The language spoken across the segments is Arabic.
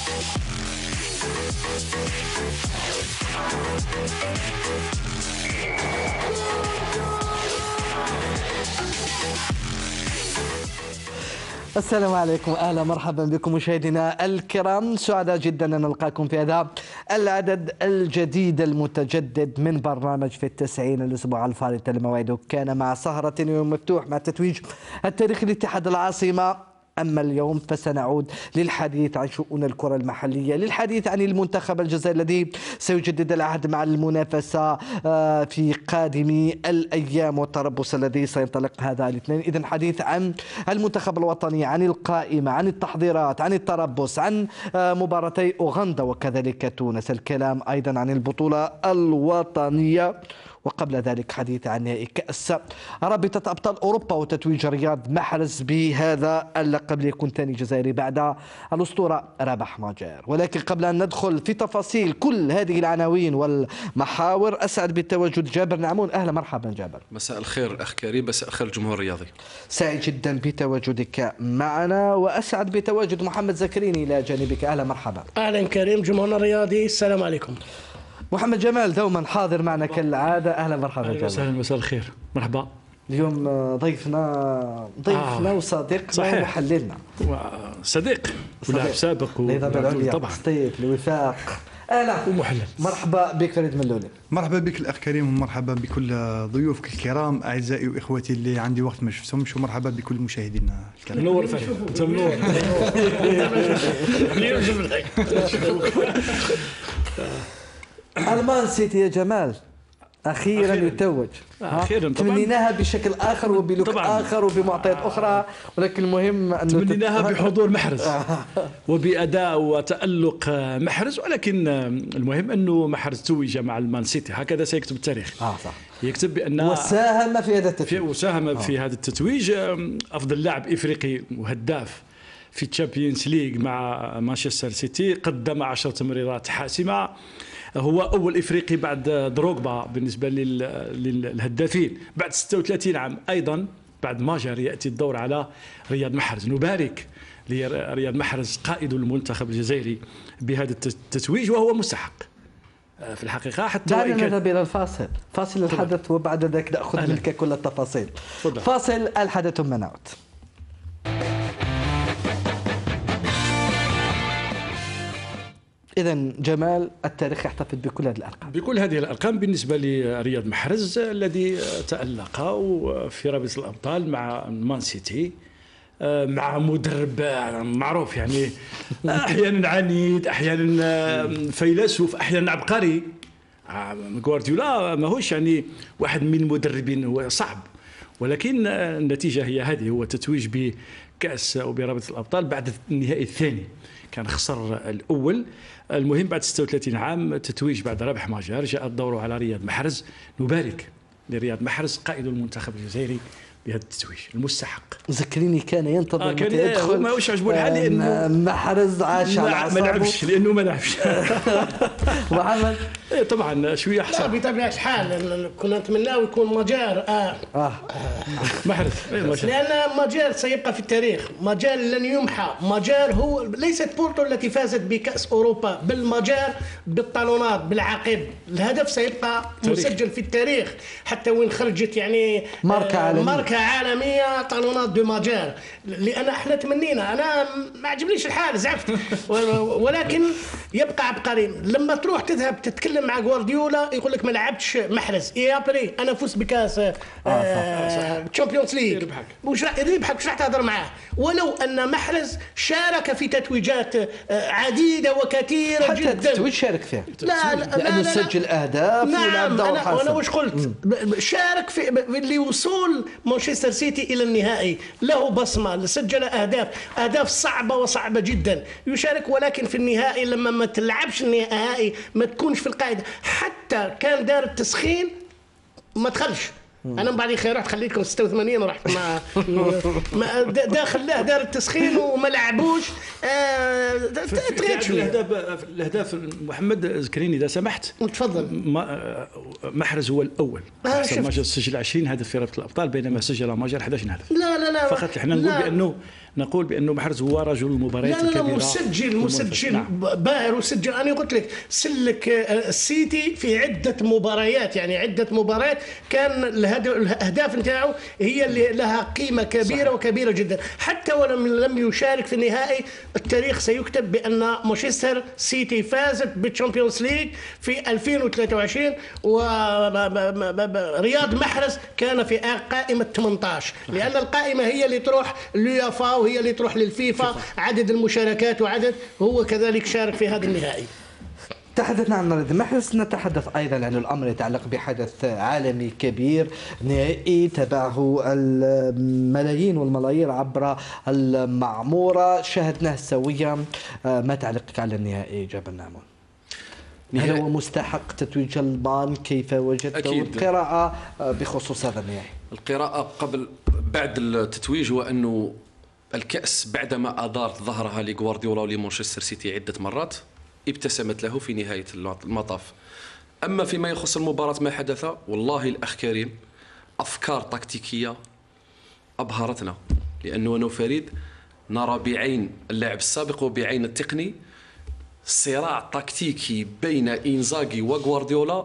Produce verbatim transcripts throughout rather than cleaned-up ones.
السلام عليكم، اهلا مرحبا بكم مشاهدينا الكرام، سعداء جدا ان نلقاكم في هذا العدد الجديد المتجدد من برنامج في التسعين. الاسبوع الفارط الموعد كان مع سهرة يوم مفتوح مع تتويج التاريخي لاتحاد العاصمة. أما اليوم فسنعود للحديث عن شؤون الكرة المحلية، للحديث عن المنتخب الجزائري الذي سيجدد العهد مع المنافسة في قادم الأيام والتربص الذي سينطلق هذا الاثنين. إذن حديث عن المنتخب الوطني، عن القائمة، عن التحضيرات، عن التربص، عن مباراتي أوغندا وكذلك تونس، الكلام أيضا عن البطولة الوطنية، وقبل ذلك حديث عن نهائي كأس رابطة أبطال أوروبا وتتويج رياض محرز بهذا اللقب ليكون ثاني جزائري بعد الأسطورة رابح ماجر. ولكن قبل أن ندخل في تفاصيل كل هذه العناوين والمحاور، أسعد بالتواجد جابر نعمون. أهلا مرحبا جابر. مساء الخير أخ كريم، مساء الخير الجمهور الرياضي. سعيد جدا بتواجدك معنا، وأسعد بتواجد محمد زكريني إلى جانبك. أهلا مرحبا. أهلا كريم، جمهورنا الرياضي، السلام عليكم. محمد جمال دوما حاضر معنا كالعادة. أهلا مرحبا جمال. أهلا مساء الخير، مرحبا. اليوم ضيفنا ضيفنا آه. وصديقنا ومحللنا، صديق ولاعب سابق طبعا صديق الوفاق. اهلا ومحلل. مرحبا بك فريد ملولي. مرحبا بك الاخ كريم، ومرحبا بكل ضيوفك الكرام، اعزائي واخوتي اللي عندي وقت ما شفتهمش، ومرحبا بكل مشاهدينا الكرام. منور فريد، انت منور. المان سيتي يا جمال اخيرا يتوج، اخيرا تمنيناها بشكل اخر وبلوك اخر وبمعطيات اخرى، ولكن المهم انه تمنيناها بحضور محرز وباداء وتالق محرز، ولكن المهم انه محرز توج مع المان سيتي، هكذا سيكتب التاريخ. اه صح، يكتب بان وساهم في هذا التتويج وساهم آه. في هذا التتويج. افضل لاعب افريقي وهداف في الشامبيونز ليج مع مانشستر سيتي، قدم عشر تمريرات حاسمه، هو أول إفريقي بعد دروغبا بالنسبة للهدافين بعد ستة وثلاثين عام. أيضا بعد ماجر يأتي الدور على رياض محرز. نبارك لرياض محرز قائد المنتخب الجزائري بهذا التتويج، وهو مستحق في الحقيقة. حتى دعنا نذهب إلى الفاصل، فاصل الحدث وبعد ذلك نأخذ منك كل التفاصيل. فضل. فاصل الحدث ثم نعود. إذا جمال، التاريخ يحتفظ بكل هذه الأرقام، بكل هذه الأرقام بالنسبة لرياض محرز الذي تألق في رابطة الأبطال مع مان سيتي، مع مدرب معروف يعني أحيانا عنيد، أحيانا فيلسوف، أحيانا عبقري. غوارديولا ماهوش يعني واحد من المدربين، هو صعب، ولكن النتيجة هي هذه، هو تتويج بكأس أو برابطة الأبطال بعد النهائي الثاني، كان خسر الأول. المهم بعد ستة وثلاثين عام تتويج بعد ربح ماجر، جاء الدور على رياض محرز. نبارك لرياض محرز قائد المنتخب الجزائري بهذا التتويج المستحق. ذكريني كان ينتظر آه كان يدخل، ما هوش عجبه الحال لانه محرز عاش على اعصابه، ما لعبش لانه ما لعبش. محمد إيه طبعا شويه حصل. لا بطبيعه الحال كنا نتمناو يكون ماجر اه, آه. محرز، لان ماجر سيبقى في التاريخ، ماجر لن يمحى. ماجر هو ليست بورتو التي فازت بكاس اوروبا، بل ماجر بالطالونات بالعقب، الهدف سيبقى تاريخ. مسجل في التاريخ حتى وين خرجت يعني ماركه عالميه، ماركه عالميه طالونات دو ماجر. لان احنا تمنينا، انا ما عجبنيش الحال زعفت، ولكن يبقى عبقري. لما تروح تذهب تتكلم مع غوارديولا يقول لك ما لعبتش محرز، يا بري انا فزت بكاس تشامبيونز ليج، وش يربحك وش راح تهضر معاه؟ ولو ان محرز شارك في تتويجات عديده وكثيره حتى جدا، حتى التتويج شارك فيها، لا لا لانه سجل اهداف. نعم، انا انا واش قلت، شارك في اللي وصول مانشستر سيتي الى النهائي، له بصمه، سجل اهداف اهداف صعبه وصعبه جدا، يشارك. ولكن في النهائي لما ما تلعبش النهائي، ما تكونش في القاعده، حتى كان دار التسخين ما دخلش، انا من بعد خير رحت خليتكم ستة وثمانين رحت مع ما داخل له دار التسخين وما لعبوش. آه تغير شويه. الاهداف الاهداف محمد ذكريني اذا سمحت. تفضل. محرز هو الاول. آه احسن ماجر سجل عشرين هدف في رابطه الابطال بينما سجل ماجر أحد عشر هدف. لا لا لا فقط احنا نقول بانه نقول بانه محرز هو رجل المباريات الكبيره. الكبيره. لا لا مسجل مسجل نعم. باهر وسجل. انا قلت لك سلك السيتي في عده مباريات، يعني عده مباريات كان الاهداف نتاعو هي اللي لها قيمه كبيره صح. وكبيره جدا. حتى ولم لم يشارك في النهائي التاريخ سيكتب بان مانشستر سيتي فازت بالتشامبيونز ليج في ألفين وثلاثة وعشرين ورياض محرز كان في قائمه ثمانية عشر، لان القائمه هي اللي تروح لليوفا وهي اللي تروح للفيفا عدد المشاركات وعدد، هو كذلك شارك في هذا النهائي. تحدثنا عن رياض محرز، نتحدث أيضا عن الأمر يتعلق بحدث عالمي كبير نهائي تبعه الملايين والملايير عبر المعمورة، شاهدناه سويا. ما تعليقك على النهائي جابر نعمون؟ هل هو مستحق تتويج البان؟ كيف وجدته؟ القراءة بخصوص هذا النهائي. القراءة قبل بعد التتويج هو أنه الكأس بعدما أدارت ظهرها لغوارديولا ولمانشستر سيتي عدة مرات ابتسمت له في نهاية المطاف. أما فيما يخص المباراة ما حدث، والله الأخ كريم أفكار تكتيكية أبهرتنا، لأنه أنا فريد نرى بعين اللاعب السابق وبعين التقني صراع تكتيكي بين إنزاغي وغوارديولا.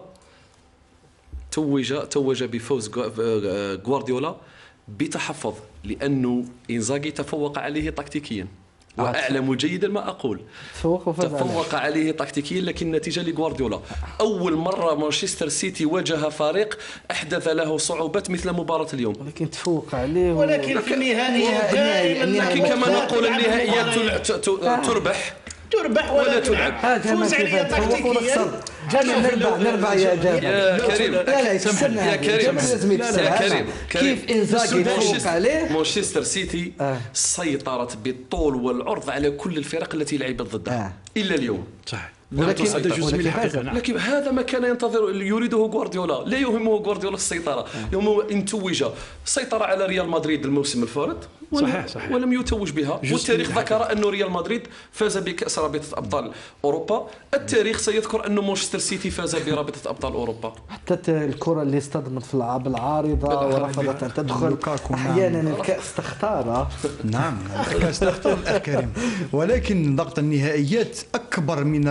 توج توج بفوز غوارديولا بتحفظ، لأنه إنزاغي تفوق عليه تكتيكيا، وأعلم جيدا ما أقول. تفوق عليه تكتيكيا، لكن نتيجة لغوارديولا. أول مرة مانشستر سيتي واجه فريق أحدث له صعوبات مثل مباراة اليوم، ولكن تفوق عليه. ولكن في النهائي لكن كما نقول النهائيات تربح تربح ولا تلعب. فوز عليها تكتيكيا. جميل. نربع نربع يا جابر. يا كريم لا لا يسمح يا كريم يا كريم كيف إنزاغي تفوق عليه. مانشستر سيتي آه. سيطرت بالطول والعرض على كل الفرق التي لعبت ضدها آه. إلا اليوم. صح. ولكن هذا جزء من الحقيقة. لكن هذا ما كان ينتظر يريده غوارديولا. لا يهمه غوارديولا السيطرة، يهمه إن توج. سيطر على ريال مدريد الموسم الفارط صحيح صحيح. ولم يتوج بها، والتاريخ ذكر أن ريال مدريد فاز بكأس رابطة أبطال أوروبا. التاريخ سيذكر أن مانشستر سيتي فاز برابطة أبطال أوروبا. حتى الكرة اللي اصطدمت في الألعاب العارضة ورفضت أن تدخل، أحيانا الكأس تختار. نعم الكأس تختار الأخ كريم، ولكن ضغط النهائيات أكبر من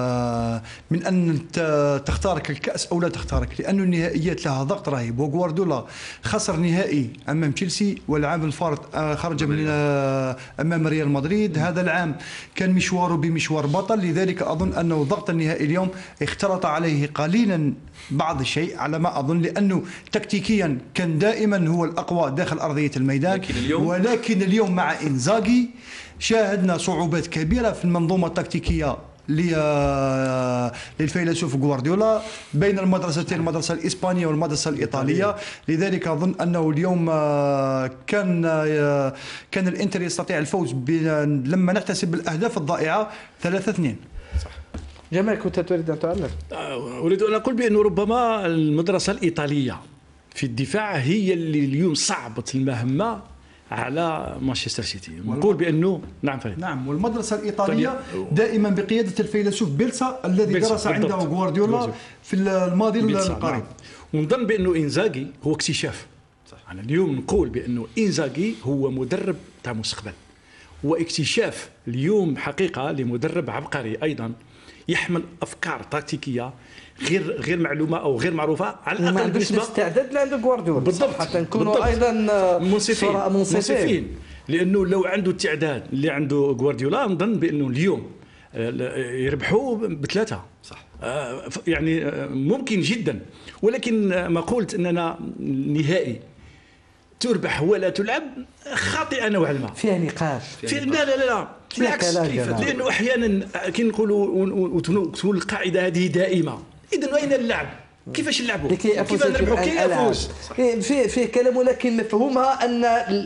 من أن تختارك الكأس أو لا تختارك، لأن النهائيات لها ضغط رهيب. وغوارديولا خسر نهائي أمام تشيلسي، والعام الفارط خرج من أمام ريال مدريد. هذا العام كان مشواره بمشوار بطل، لذلك أظن أنه ضغط النهائي اليوم اختلط عليه قليلا بعض الشيء على ما أظن، لأنه تكتيكيا كان دائما هو الأقوى داخل أرضية الميدان. لكن اليوم ولكن اليوم مع إنزاغي شاهدنا صعوبات كبيرة في المنظومة التكتيكية للفيلسوف غوارديولا بين المدرستين، المدرسة الإسبانية والمدرسة الإيطالية. لذلك أظن أنه اليوم كان كان الإنتر يستطيع الفوز لما نحتسب بالأهداف الضائعة ثلاثة اثنين. جمال كنت تريد أن تعلق؟ أريد أن أقول بأنه ربما المدرسة الإيطالية في الدفاع هي اللي اليوم صعبت المهمة على مانشستر سيتي. نقول بانه نعم فريد. نعم، والمدرسه الايطاليه دائما بقياده الفيلسوف بيلسا الذي درس عنده غوارديولا في الماضي القريب. نعم. ونظن بانه انزاغي هو اكتشاف. صح. انا اليوم نقول بانه انزاغي هو مدرب تاع مستقبل، واكتشاف اليوم حقيقه لمدرب عبقري ايضا يحمل افكار تكتيكيه غير غير معلومه او غير معروفه على الاقل بالنسبه للاستعداد اللي عنده غوارديولا. بالضبط، حتى نكونوا ايضا منصفين منصفين، لانه لو عنده التعداد اللي عنده غوارديولا نظن بانه اليوم يربحوا بثلاثه. صح. يعني ممكن جدا، ولكن ما قلت اننا نهائي تربح ولا تلعب خاطئه نوعا ما، فيها نقاش. في لا لا لا بالعكس، لانه احيانا كي نقولوا وتكون القاعده هذه دائمه، اذا اين اللعب؟ كيفاش نلعبوا؟ كيف نربحوا؟ كيف يفوز؟ في في كلام، ولكن مفهومها ان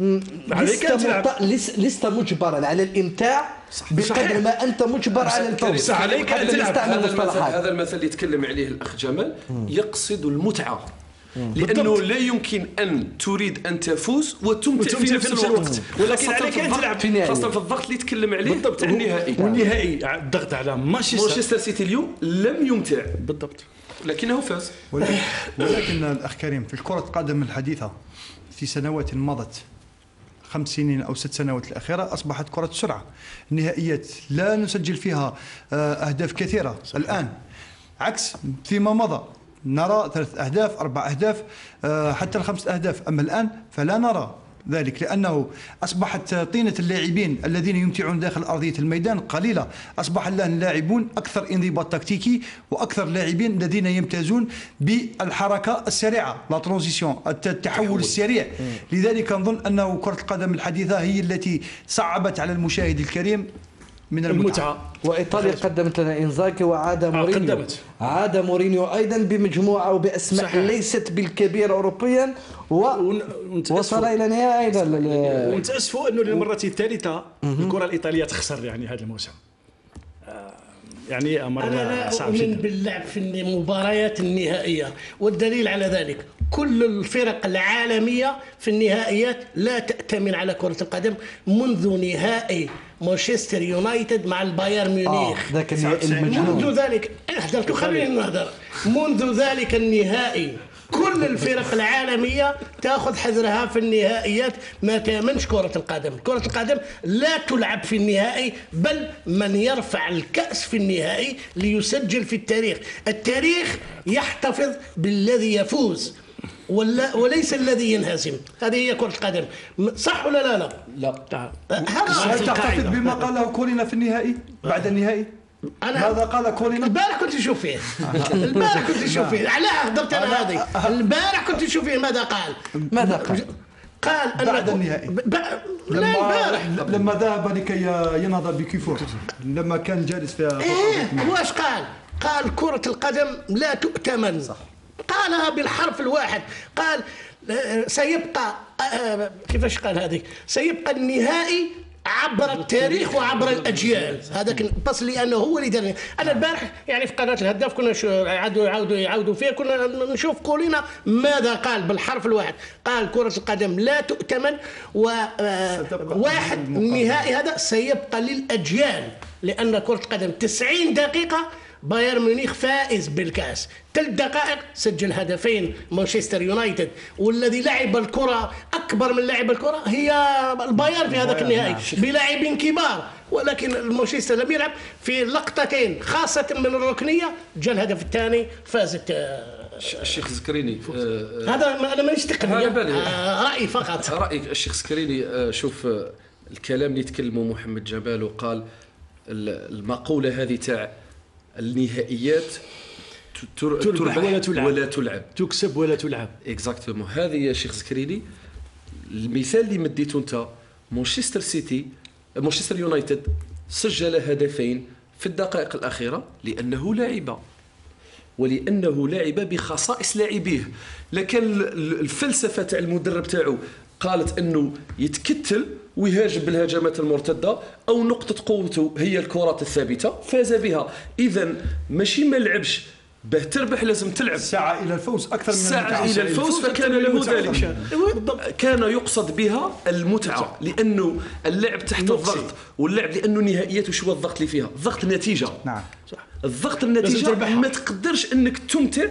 لست لست مجبرا على الامتاع بقدر ما انت مجبر على الفوز. عليك ان تلعب. هذا المثل هذا المثل اللي يتكلم عليه الاخ جمال يقصد المتعه. لانه لا يمكن ان تريد ان تفوز وتمتع في نفس الوقت، ولكن خاصة عليك في ان الضغط- تلعب في النهائي. خاصه في الضغط اللي تكلم عليه بالضبط تاع النهائي. والنهائي الضغط على مانشستر مانشستر سيتي اليوم لم يمتع بالضبط. لكنه فاز. ولكن, ولكن الأخ كريم في الكرة القدم الحديثة في سنوات مضت خمس سنين أو ست سنوات الأخيرة أصبحت كرة سرعة. النهائيات لا نسجل فيها آه، أهداف كثيرة صحيح. الآن عكس فيما مضى نرى ثلاث أهداف أربع أهداف آه، حتى الخمس أهداف، أما الآن فلا نرى ذلك لأنه أصبحت طينة اللاعبين الذين يمتعون داخل أرضية الميدان قليلة. أصبح اللاعبون أكثر انضباط تكتيكي وأكثر لاعبين الذين يمتازون بالحركة السريعة لا ترانزيسيون التحول السريع. لذلك نظن أنه كرة القدم الحديثة هي التي صعبت على المشاهد الكريم من المتعة, المتعة. وايطاليا قدمت لنا انزاكي وعاد مورينيو قدمت. عاد مورينيو ايضا بمجموعه وباسماء صحيح. ليست بالكبير اوروبيا ووصل الى نهائي ايضا لل- ونتاسفوا انه للمره الثالثه الكره الايطاليه تخسر يعني هذا الموسم. آه، يعني امر أنا لا صعب أؤمن جدا. باللعب في المباريات النهائية، والدليل على ذلك كل الفرق العالمية في النهائيات لا تأتمن على كرة القدم منذ نهائي مانشستر يونايتد مع البايرن اه ميونخ. ذاك النهائي المجنون. منذ ذلك احضرت خليني نهضر. منذ ذلك النهائي كل الفرق العالمية تأخذ حذرها في النهائيات، ما تأمنش كرة القدم. كرة القدم لا تلعب في النهائي، بل من يرفع الكأس في النهائي ليسجل في التاريخ. التاريخ يحتفظ بالذي يفوز ولا وليس الذي ينهزم. هذه هي كرة القدم، صح ولا لا؟ لا لا هذا هل تعتقد بما قاله كولينا في النهائي بعد النهائي؟ أنا ماذا قال كولينا؟ البارح كنت نشوف فيه البارح كنت نشوف فيه علاه حضرت انا هذه البارح كنت نشوف فيه ماذا قال ماذا قال؟ قال أن بعد النهائي. ب... ب... لا لما البارح لما ذهب لكي ينهض بكيفور لما كان جالس في ايه واش قال؟ قال كرة القدم لا تؤتمن صح. قالها بالحرف الواحد، قال آه، سيبقى آه، كيفاش قال هذه؟ سيبقى النهائي عبر التاريخ وعبر الاجيال. هذاك بس لانه هو اللي دار. انا البارح يعني في قناه الهداف كنا يعاودوا يعاودوا يعاودوا فيها، كنا نشوف كولينا ماذا قال بالحرف الواحد. قال كره القدم لا تؤتمن، وواحد النهائي هذا سيبقى للاجيال، لان كره القدم تسعين دقيقه بايرن ميونخ فائز بالكاس، ثلاث دقائق سجل هدفين مانشستر يونايتد، والذي لعب الكره اكبر من لعب الكره هي البايرن في هذاك النهائي بلاعبين كبار، ولكن مانشستر لم يلعب في لقطتين خاصه من الركنيه، جاء الهدف الثاني فازت. الشيخ زكريني آه، هذا انا مانيش تقني، هذا بالي. آه، رايي فقط. رايك الشيخ زكريني آه، شوف آه، الكلام اللي تكلمه محمد جبال وقال المقوله هذه تاع النهائيات تر- تربح ولا تلعب. ولا تلعب تكسب ولا تلعب. اكزاكتومون. هذه يا شيخ زكريني المثال اللي مديته انت، مانشستر سيتي مانشستر يونايتد سجل هدفين في الدقائق الاخيره لانه لعب، ولانه لعب بخصائص لاعبيه. لكن الفلسفه تاع المدرب تاعو قالت انه يتكتل ويهاجم بالهجمات المرتده، او نقطه قوته هي الكرات الثابته فاز بها. اذا ماشي ما لعبش باه تربح، لازم تلعب سعى الى الفوز اكثر من سعى المتعة. الى الفوز، فكان له ذلك. كان يقصد بها المتعه، لانه اللعب تحت الضغط، واللعب لانه نهائيات وشو الضغط اللي فيها؟ الضغط نتيجه. نعم صح. الضغط النتيجه تربحها. ما تقدرش انك تمتع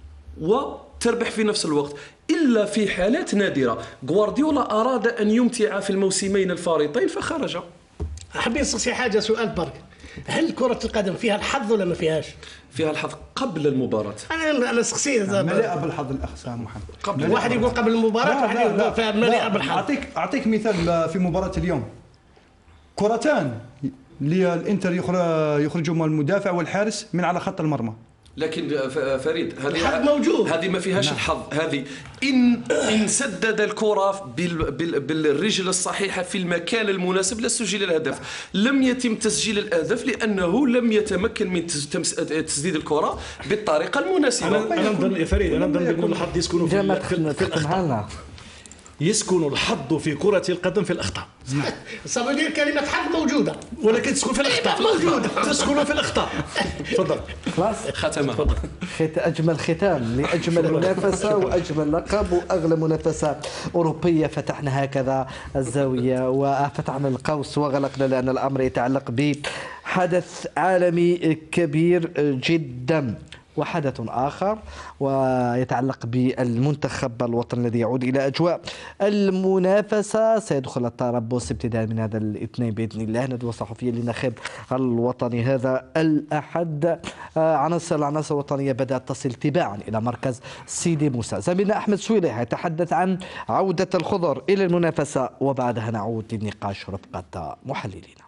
وتربح في نفس الوقت الا في حالات نادره. غوارديولا اراد ان يمتع في الموسمين الفارطين فخرج. حابين نسقسي حاجه، سؤال برك، هل كره القدم فيها الحظ ولا ما فيهاش؟ فيها الحظ قبل المباراه. انا انا سقسي مليئة بالحظ الاخ سام محمد. قبل واحد يقول قبل المباراه، لا واحد لا لا يقول فيها مليئه لا. بالحظ. اعطيك اعطيك مثال في مباراه اليوم، كرتان للانتر يخرجهما المدافع والحارس من على خط المرمى. لكن ف- فريد هذه الحظ موجود. هذه ما فيهاش نعم. الحظ. هذه ان ان سدد الكره بال بال بالرجل الصحيحه في المكان المناسب لسجل الهدف. لم يتم تسجيل الاهداف لانه لم يتمكن من تس- تمس- تسديد الكره بالطريقه المناسبه. انا انا نظن يا فريد، انا نظن بان الحظ يسكن في جامع ال- في ال- في تختم الاخطاء. معنا. يسكن الحظ في كرة القدم في الأخطاء. صافي يدير كلمه حظ موجوده، ولكن تسكن في الاخطاء. موجوده تسكن في الاخطاء. تفضل. خلاص ختمها. خت... أجمل ختام لأجمل منافسة وأجمل لقب وأغلى منافسة أوروبية. فتحنا هكذا الزاوية وفتحنا القوس وغلقنا، لأن الأمر يتعلق بحدث عالمي كبير جدا. وحدث آخر ويتعلق بالمنتخب الوطني الذي يعود إلى أجواء المنافسة. سيدخل التربص ابتداء من هذا الاثنين بإذن الله، ندوة صحفية للناخب الوطني هذا الأحد. عناصر العناصر الوطنية بدأت تصل تباعا إلى مركز سيدي موسى. زميلنا أحمد سويلح يتحدث عن عودة الخضر إلى المنافسة، وبعدها نعود للنقاش رفقة محللين.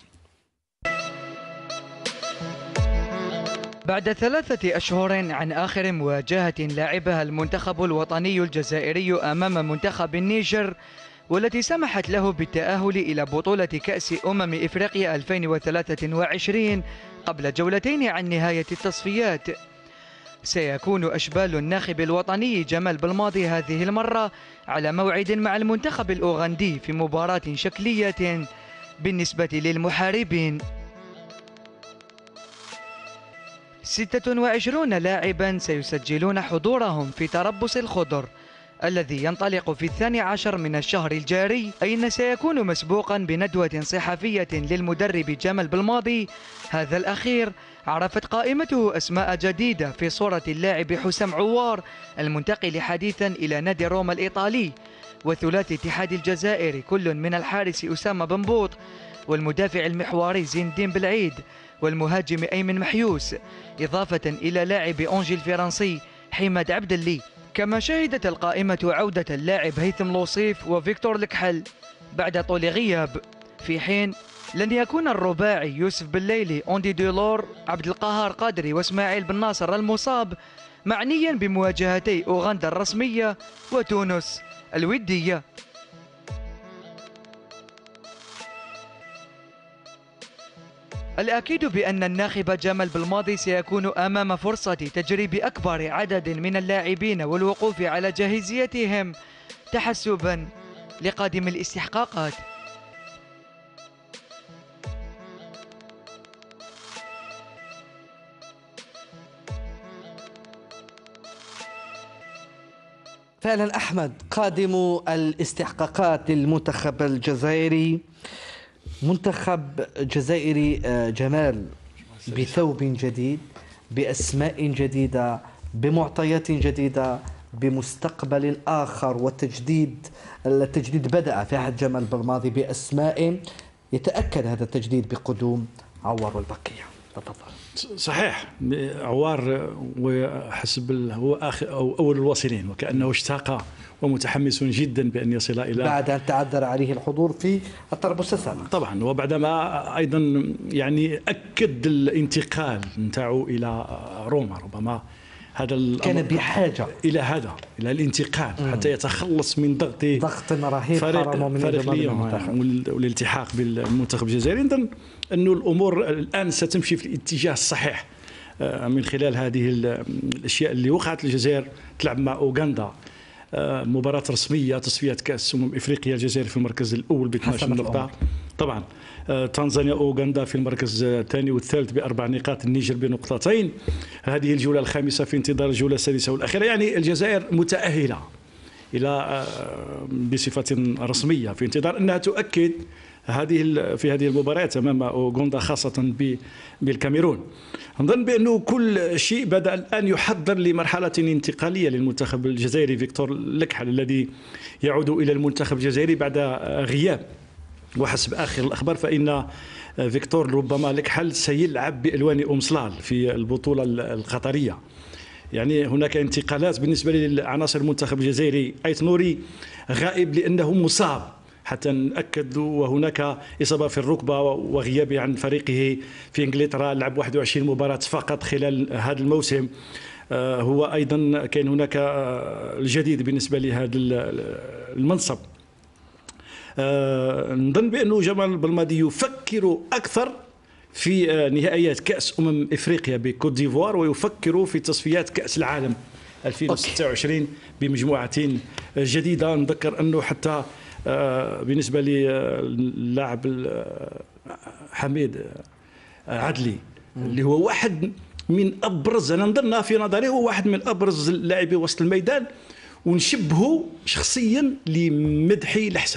بعد ثلاثة أشهر عن آخر مواجهة لعبها المنتخب الوطني الجزائري أمام منتخب النيجر، والتي سمحت له بالتأهل إلى بطولة كأس أمم إفريقيا ألفين وثلاثة وعشرين قبل جولتين عن نهاية التصفيات، سيكون أشبال الناخب الوطني جمال بلماضي هذه المرة على موعد مع المنتخب الأوغندي في مباراة شكلية بالنسبة للمحاربين. ستة وعشرين لاعبا سيسجلون حضورهم في تربص الخضر الذي ينطلق في الثاني عشر من الشهر الجاري، أين سيكون مسبوقا بندوة صحفية للمدرب جمال بلماضي. هذا الأخير عرفت قائمته أسماء جديدة في صورة اللاعب حسام عوار المنتقل حديثا إلى نادي روما الإيطالي، وثلاثي اتحاد الجزائر كل من الحارس أسامة بنبوط والمدافع المحوري زين الدين بالعيد والمهاجم أيمن محيوس، إضافة إلى لاعب أونجي الفرنسي حماد عبد اللي. كما شهدت القائمة عودة اللاعب هيثم لوصيف وفيكتور لكحل بعد طول غياب، في حين لن يكون الرباعي يوسف بالليلي أوندي دولور عبد القهار قادري واسماعيل بن ناصر المصاب معنيا بمواجهتي أوغندا الرسمية وتونس الودية. الأكيد بأن الناخب جمال بلماضي سيكون أمام فرصة تجريب أكبر عدد من اللاعبين والوقوف على جاهزيتهم تحسبا لقادم الاستحقاقات. فعلا أحمد، قادم الاستحقاقات للمنتخب الجزائري، منتخب جزائري جمال بثوب جديد، بأسماء جديدة، بمعطيات جديدة، بمستقبل آخر، والتجديد التجديد بدأ في عهد جمال بلماضي بأسماء يتأكد هذا التجديد بقدوم عوار والبقية. تفضل. صحيح، عوار وحسب هو آخر أو أول الواصلين، وكأنه اشتاق ومتحمس جدا بأن يصل إلى بعد أن تعذر عليه الحضور في التربص السابق طبعا، وبعدما أيضا يعني أكد الانتقال نتاعو إلى روما. ربما هذا كان بحاجة إلى هذا، إلى الانتقال مم. حتى يتخلص من ضغط ضغط رهيب فريق, من فريق ليون والالتحاق بالمنتخب الجزائري. نظن أنه الأمور الآن ستمشي في الاتجاه الصحيح من خلال هذه الأشياء اللي وقعت. الجزائر تلعب مع أوغندا مباراة رسمية تصفيات كأس أمم إفريقيا، الجزائر في المركز الأول ب اثنتي عشرة نقطة طبعا، تنزانيا أوغندا في المركز الثاني والثالث بأربع نقاط، النيجر بنقطتين. هذه الجولة الخامسة في انتظار الجولة السادسة والأخيرة. يعني الجزائر متأهلة إلى بصفة رسمية في انتظار أنها تؤكد هذه في هذه المباريات امام اوغندا خاصه بالكاميرون. نظن بانه كل شيء بدا الان يحضر لمرحله انتقاليه للمنتخب الجزائري. فيكتور لكحل الذي يعود الى المنتخب الجزائري بعد غياب، وحسب اخر الاخبار فان فيكتور ربما لكحل سيلعب بالوان ام صلال في البطوله القطريه. يعني هناك انتقالات بالنسبه لعناصر المنتخب الجزائري. ايت نوري غائب لانه مصاب حتى نأكد، وهناك إصابة في الركبة وغيابه عن فريقه في إنجلترا. لعب واحد وعشرين مباراة فقط خلال هذا الموسم. هو أيضا كان هناك الجديد بالنسبة لهذا المنصب. نظن بأنه جمال بلماضي يفكر أكثر في نهائيات كأس أمم إفريقيا بكوت ديفوار، ويفكر في تصفيات كأس العالم ألفين وستة وعشرين بمجموعة جديدة. نذكر أنه حتى بالنسبه لي اللاعب حميد عدلي اللي هو واحد من ابرز، انا نظن في نظري هو واحد من ابرز لاعبي وسط الميدان، ونشبهه شخصيا لمدحي الحسن.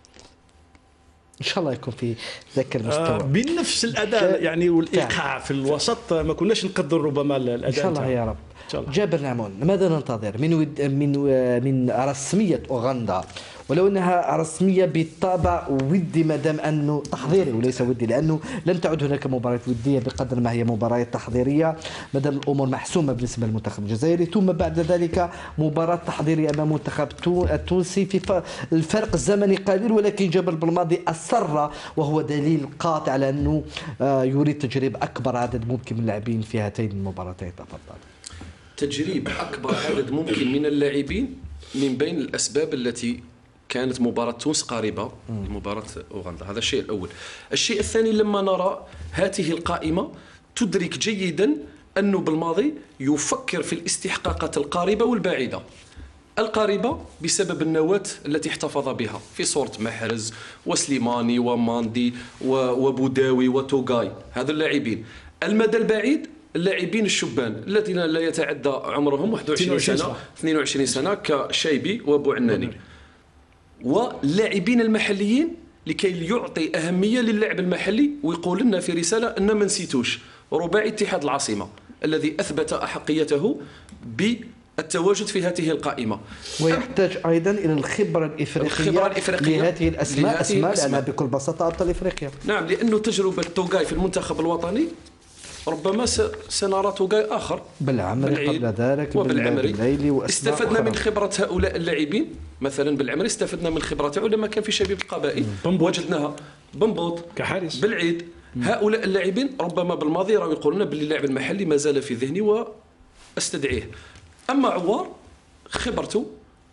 ان شاء الله يكون في ذاك المستوى آه بنفس الاداء يعني والايقاع في الوسط، ما كناش نقدر ربما الاداء. ان شاء الله يا رب. جابر نعمون، ماذا ننتظر من ود من من رسميه اوغندا، ولو انها رسميه بالطابع ودي ما دام انه تحضيري وليس ودي، لانه لم تعد هناك مباراه وديه بقدر ما هي مباراه تحضيريه، ما دام الامور محسومه بالنسبه للمنتخب الجزائري، ثم بعد ذلك مباراه تحضيريه امام المنتخب التونسي في الفرق الزمني قليل، ولكن جابر بالماضي اصر وهو دليل قاطع على انه يريد تجريب اكبر عدد ممكن من اللاعبين في هاتين المباراتين. تفضل. تجريب اكبر عدد ممكن من اللاعبين من بين الاسباب التي كانت مباراة تونس قريبة من مباراة أوغندا، هذا الشيء الأول. الشيء الثاني، لما نرى هذه القائمة تدرك جيدا أنه بالماضي يفكر في الاستحقاقات القريبة والبعيدة. القريبة بسبب النواة التي احتفظ بها في صورة محرز وسليماني وماندي وبوداوي وتوغاي، هذا اللاعبين. المدى البعيد اللاعبين الشبان الذين لا يتعدى عمرهم واحد وعشرين سنة اثنين وعشرين سنة كشيبي وابو عناني، واللاعبين المحليين لكي يعطي أهمية للعب المحلي ويقول لنا في رسالة أن ما نسيتوش رباعي اتحاد العاصمة الذي أثبت أحقيته بالتواجد في هذه القائمة. ويحتاج أيضا إلى الخبرة الإفريقية, الخبرة الإفريقية لهذه الأسماء، أسماء لأنها بكل بساطة أبطال إفريقيا. نعم، لأنه تجربة توغاي في المنتخب الوطني ربما سنرى توغاي آخر بالعمري قبل ذلك بالعمري. استفدنا من خبرة هؤلاء اللاعبين، مثلا بالعمري استفدنا من خبرته لما كان في شبيب القبائل وجدناها بنبوط كحارس بالعيد. هؤلاء اللاعبين ربما بالماضي راهو يقولون باللي اللاعب المحلي ما زال في ذهني واستدعيه. أما عوار خبرته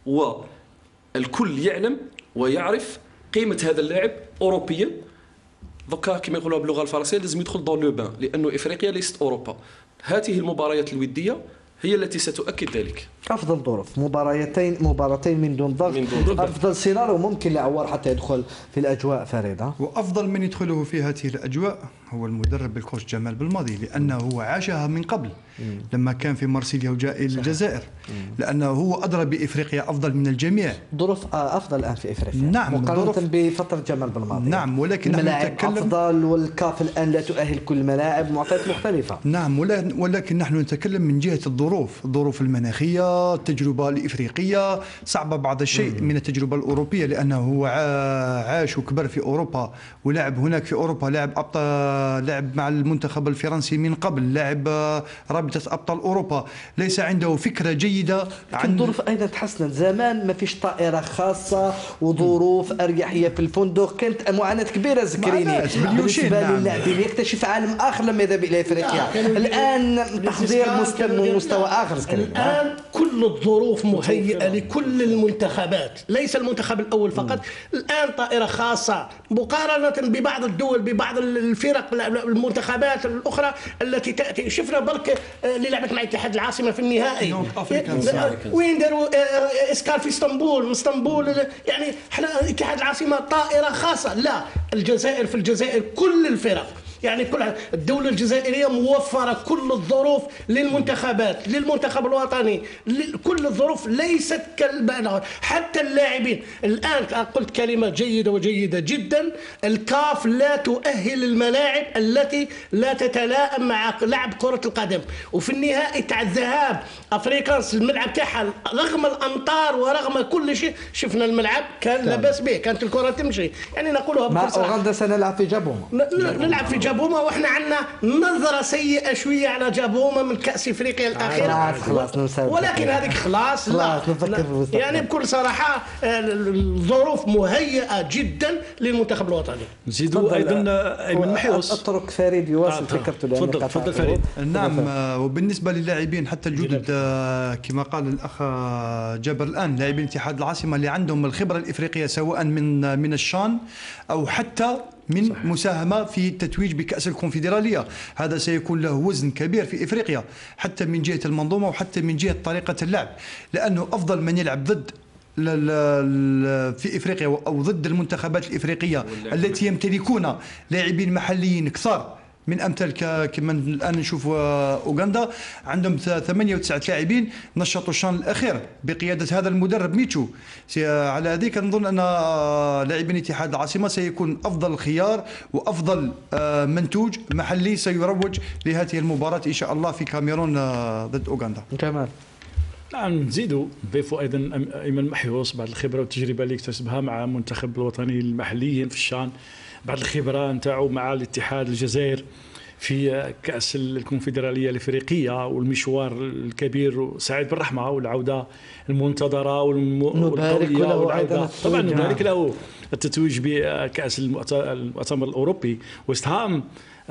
والكل يعلم ويعرف قيمة هذا اللاعب أوروبيا. دوكا كما يقولوا باللغه الفرنسيه لازم يدخل دون لو بان، لانه افريقيا ليست اوروبا. هذه المباريات الوديه هي التي ستؤكد ذلك. افضل ظروف، مباراتين مباراتين من دون ضغط، افضل سيناريو ممكن لعوار حتى يدخل في الاجواء فريده. وافضل من يدخله في هذه الاجواء هو المدرب الكوتش جمال بالماضي، لانه هو عاشها من قبل مم. لما كان في مارسيليا وجاء الى الجزائر، لانه هو ادرى بافريقيا افضل من الجميع. ظروف افضل الان في افريقيا نعم مقارنه بفتره جمال بالماضي. نعم، ولكن الملاعب افضل، والكاف الان لا تؤهل كل الملاعب، معطيات مختلفه. نعم، ولكن نحن نتكلم من جهه الظروف، الظروف المناخيه، التجربه الافريقيه صعبه بعض الشيء مم. من التجربه الاوروبيه، لانه هو عاش وكبر في اوروبا ولعب هناك في اوروبا، لعب ابطال، لعب مع المنتخب الفرنسي من قبل، لعب رابطه ابطال اوروبا، ليس عنده فكره جيده عن الظروف. ايضا تحسنت، زمان ما فيش طائره خاصه وظروف اريحيه في الفندق، كانت معاناه كبيره زكريني بالنسبه نعم. للاعبين يكتشف عالم اخر لما يذهب الى افريقيا. الان تحضير مستوى, مستوى اخر زكريني. الان كل الظروف مهيئه لكل المنتخبات، ليس المنتخب الاول فقط. م. الان طائره خاصه مقارنه ببعض الدول، ببعض الفرق المنتخبات الاخرى التي تاتي. شفنا برك اللي لعبت مع اتحاد العاصمه في النهائي وين داروا اسكال في اسطنبول، اسطنبول يعني احنا اتحاد العاصمه طائره خاصه. لا، الجزائر في الجزائر كل الفرق، يعني كل الدولة الجزائرية موفرة كل الظروف للمنتخبات، للمنتخب الوطني، كل الظروف ليست كالبالغ. حتى اللاعبين الآن قلت كلمة جيدة وجيدة جدا، الكاف لا تؤهل الملاعب التي لا تتلائم مع لعب كرة القدم. وفي النهائي تاع الذهاب افريكانس الملعب تاعها رغم الامطار ورغم كل شيء شفنا الملعب كان لا باس به، كانت الكرة تمشي. يعني نقولها مع اوغندا سنلعب في جابوما، نلعب في جابوما، واحنا عندنا نظره سيئه شويه على جابوما من كاس افريقيا الاخيره. خلاص ولكن هذيك خلاص لا, لا يعني بكل صراحه الظروف مهيئه جدا للمنتخب الوطني. نزيدوا ايضا ايمن محيوس. اترك فريد يواصل فكرته. تفضل تفضل فريد. نعم، وبالنسبه للاعبين حتى الجدد كما قال الاخ جابر، الان لاعبين اتحاد العاصمه اللي عندهم الخبره الافريقيه سواء من من الشان او حتى من صحيح. مساهمة في التتويج بكأس الكونفدرالية، هذا سيكون له وزن كبير في إفريقيا، حتى من جهة المنظومة وحتى من جهة طريقة اللعب، لأنه أفضل من يلعب ضد في افريقيا او ضد المنتخبات الافريقيه التي يمتلكون لاعبين محليين كثار من امثال كما الان نشوف اوغندا عندهم ثمانية وتسعة لاعبين نشطوا الشان الاخير بقياده هذا المدرب ميتشو. على هذه نظن ان لاعبين اتحاد العاصمه سيكون افضل خيار وافضل منتوج محلي سيروج لهذه المباراه ان شاء الله في كاميرون ضد اوغندا. كمان نعم نزيدوا نضيفوا ايضا ايمن محيوس بعد الخبره والتجربه اللي اكتسبها مع المنتخب الوطني المحليين في الشان، بعد الخبره نتاعو مع الاتحاد الجزائر في كاس الكونفدراليه الافريقيه والمشوار الكبير وسعيد بالرحمه والعوده المنتظره والقويه والعوده طبعا نبارك له التتويج بكاس المؤتمر الاوروبي. وست هام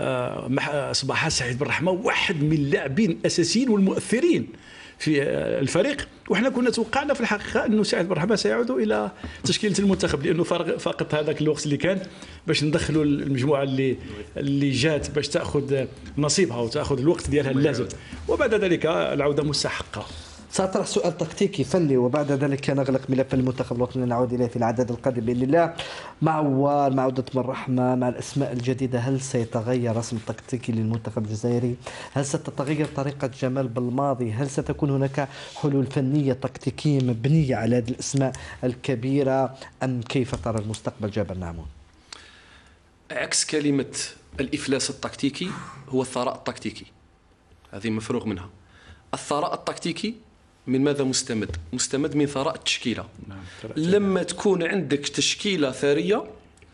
اصبح سعيد بالرحمه واحد من اللاعبين الاساسيين والمؤثرين في الفريق، وحنا كنا توقعنا في الحقيقه انه سعيد بالرحمه سيعود الى تشكيله المنتخب لانه فقط هذاك الوقت اللي كان باش ندخلوا المجموعه اللي اللي جات باش تاخذ نصيبها وتاخذ الوقت ديالها اللازم، وبعد ذلك العوده مستحقه. سأطرح سؤال تكتيكي فني وبعد ذلك نغلق ملف المنتخب الوطني نعود إليه في العدد القادم بإذن الله. مع عوار، مع عودة بالرحمة، مع الأسماء الجديدة، هل سيتغير رسم التكتيكي للمنتخب الجزائري؟ هل ستتغير طريقة جمال بالماضي؟ هل ستكون هناك حلول فنية تكتيكية مبنية على هذه الأسماء الكبيرة أم كيف ترى المستقبل جابر نعمون؟ عكس كلمة الإفلاس التكتيكي هو الثراء التكتيكي، هذه مفروغ منها. الثراء التكتيكي من ماذا مستمد؟ مستمد من ثراء التشكيلة. لما تكون عندك تشكيلة ثرية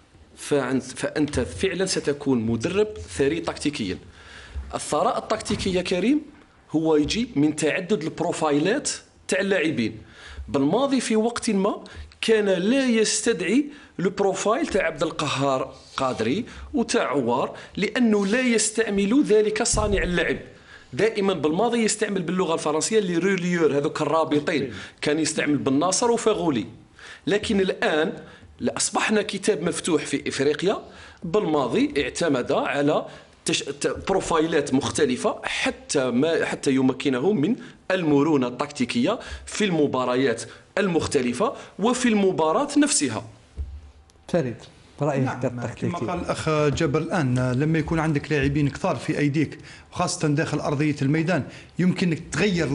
فأنت فعلا ستكون مدرب ثري تكتيكيا. الثراء التكتيكي يا كريم هو يجي من تعدد البروفايلات تاع اللاعبين. بالماضي في وقت ما كان لا يستدعي البروفايل تاع عبد القهار قادري وتاع عوار لأنه لا يستعمل ذلك صانع اللعب. دائما بالماضي يستعمل باللغه الفرنسيه لي روليور هذوك الرابطين، كان يستعمل بن ناصر وفاغولي. لكن الان اصبحنا كتاب مفتوح في افريقيا. بالماضي اعتمد على بروفايلات مختلفه حتى ما حتى يمكنه من المرونه التكتيكيه في المباريات المختلفه وفي المباراه نفسها. فريد رأيك نعم التكتيكي؟ كما قال الأخ جبر الآن، لما يكون عندك لاعبين كثار في أيديك وخاصة داخل أرضية الميدان يمكنك تغير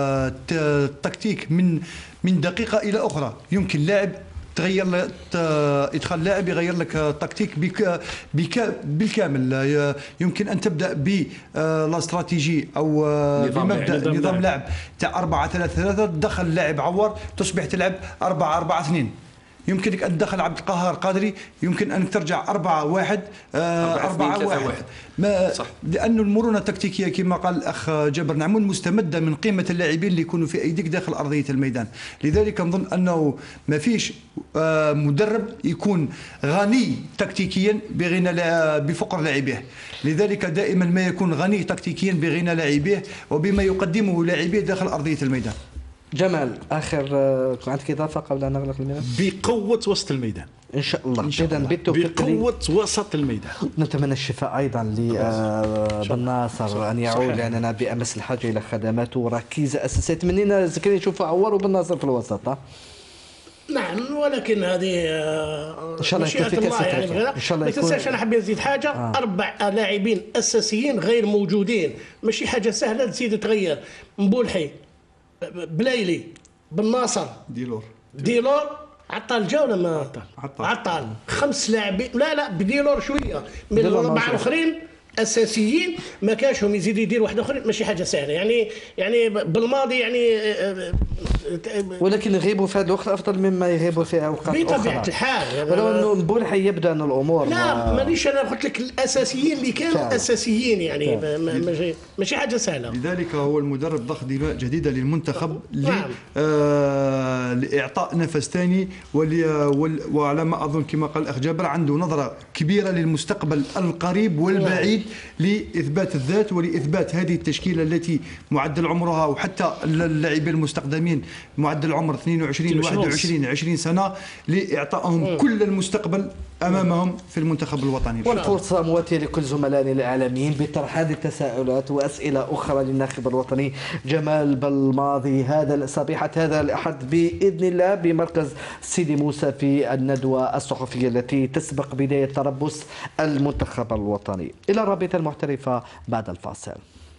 التكتيك من من دقيقة إلى أخرى. يمكن لاعب تغير ادخال لاعب يغير لك التكتيك بك بك بالكامل. يمكن ان تبدا بالاستراتيجي او بمبدا نظام لعب تاع أربعة ثلاثة ثلاثة، تدخل لاعب عور تصبح تلعب أربعة أربعة اثنين. يمكنك أن تدخل عبد القهار قادري، يمكن أن ترجع أربعة واحد أربعة واحد ما صح. لأن المرونة التكتيكية كما قال الأخ جابر نعمون مستمدة من قيمة اللاعبين اللي يكونوا في أيديك داخل أرضية الميدان. لذلك نظن أنه ما فيش مدرب يكون غني تكتيكيا بغنى بفقر لاعبيه. لذلك دائما ما يكون غني تكتيكيا بغنى لاعبيه وبما يقدمه لاعبيه داخل أرضية الميدان. جمال، اخر عندك اضافه قبل ان نغلق الميدان؟ بقوه وسط الميدان ان شاء الله. اذا بالتوفيق بقوه وسط الميدان. نتمنى الشفاء ايضا لبن ناصر ان يعود لاننا بامس الحاجه الى خدماته وركيزه اساسيه. تمنينا زكريا نشوف عوار وبن ناصر في الوسط. ها نعم، ولكن هذه ان شاء الله مشيئة الله يعني. ان شاء الله. ما تنساش انا حبيت نزيد حاجه. آه. اربع لاعبين اساسيين غير موجودين، ماشي حاجه سهله تزيد تغير. مبولحي، بلايلي، بن ناصر، ديلور ديلور عطال جا ولا ما عطال عطال خمس لاعبين. لا لا بديلور شويه من الاربعه الاخرين اساسيين ما كانشهم يزيد يدير واحد اخر، ماشي حاجه سهله يعني. يعني بالماضي يعني ولكن يغيبوا في هذه الوقت افضل مما يغيبوا في اوقات اخرى بطبيعه الحال. ولو انه مبولحي يبدا ان الامور لا مانيش انا قلت لك الاساسيين اللي كانوا فعلا. اساسيين يعني ماشي ماشي حاجه سهله. لذلك هو المدرب ضخ دماء جديده للمنتخب نعم. آه لاعطاء نفس ثاني وعلى ما اظن كما قال الاخ جابر عنده نظره كبيره للمستقبل القريب والبعيد لاثبات الذات ولاثبات هذه التشكيله التي معدل عمرها وحتى اللاعبين المستقدمين معدل عمر اثنين وعشرين واحد وعشرين عشرين سنه لاعطائهم كل المستقبل امامهم في المنتخب الوطني. والفرصة مواتية لكل زملائنا الإعلاميين بطرح هذه التساؤلات وأسئلة أخرى للناخب الوطني جمال بالماضي هذا صبيحة هذا الأحد بإذن الله بمركز سيدي موسى في الندوة الصحفية التي تسبق بداية تربص المنتخب الوطني. إلى الرابطة المحترفة بعد الفاصل.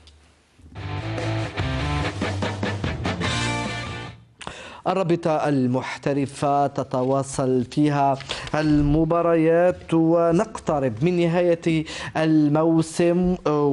الرابطة المحترفة تتواصل فيها المباريات ونقترب من نهاية الموسم،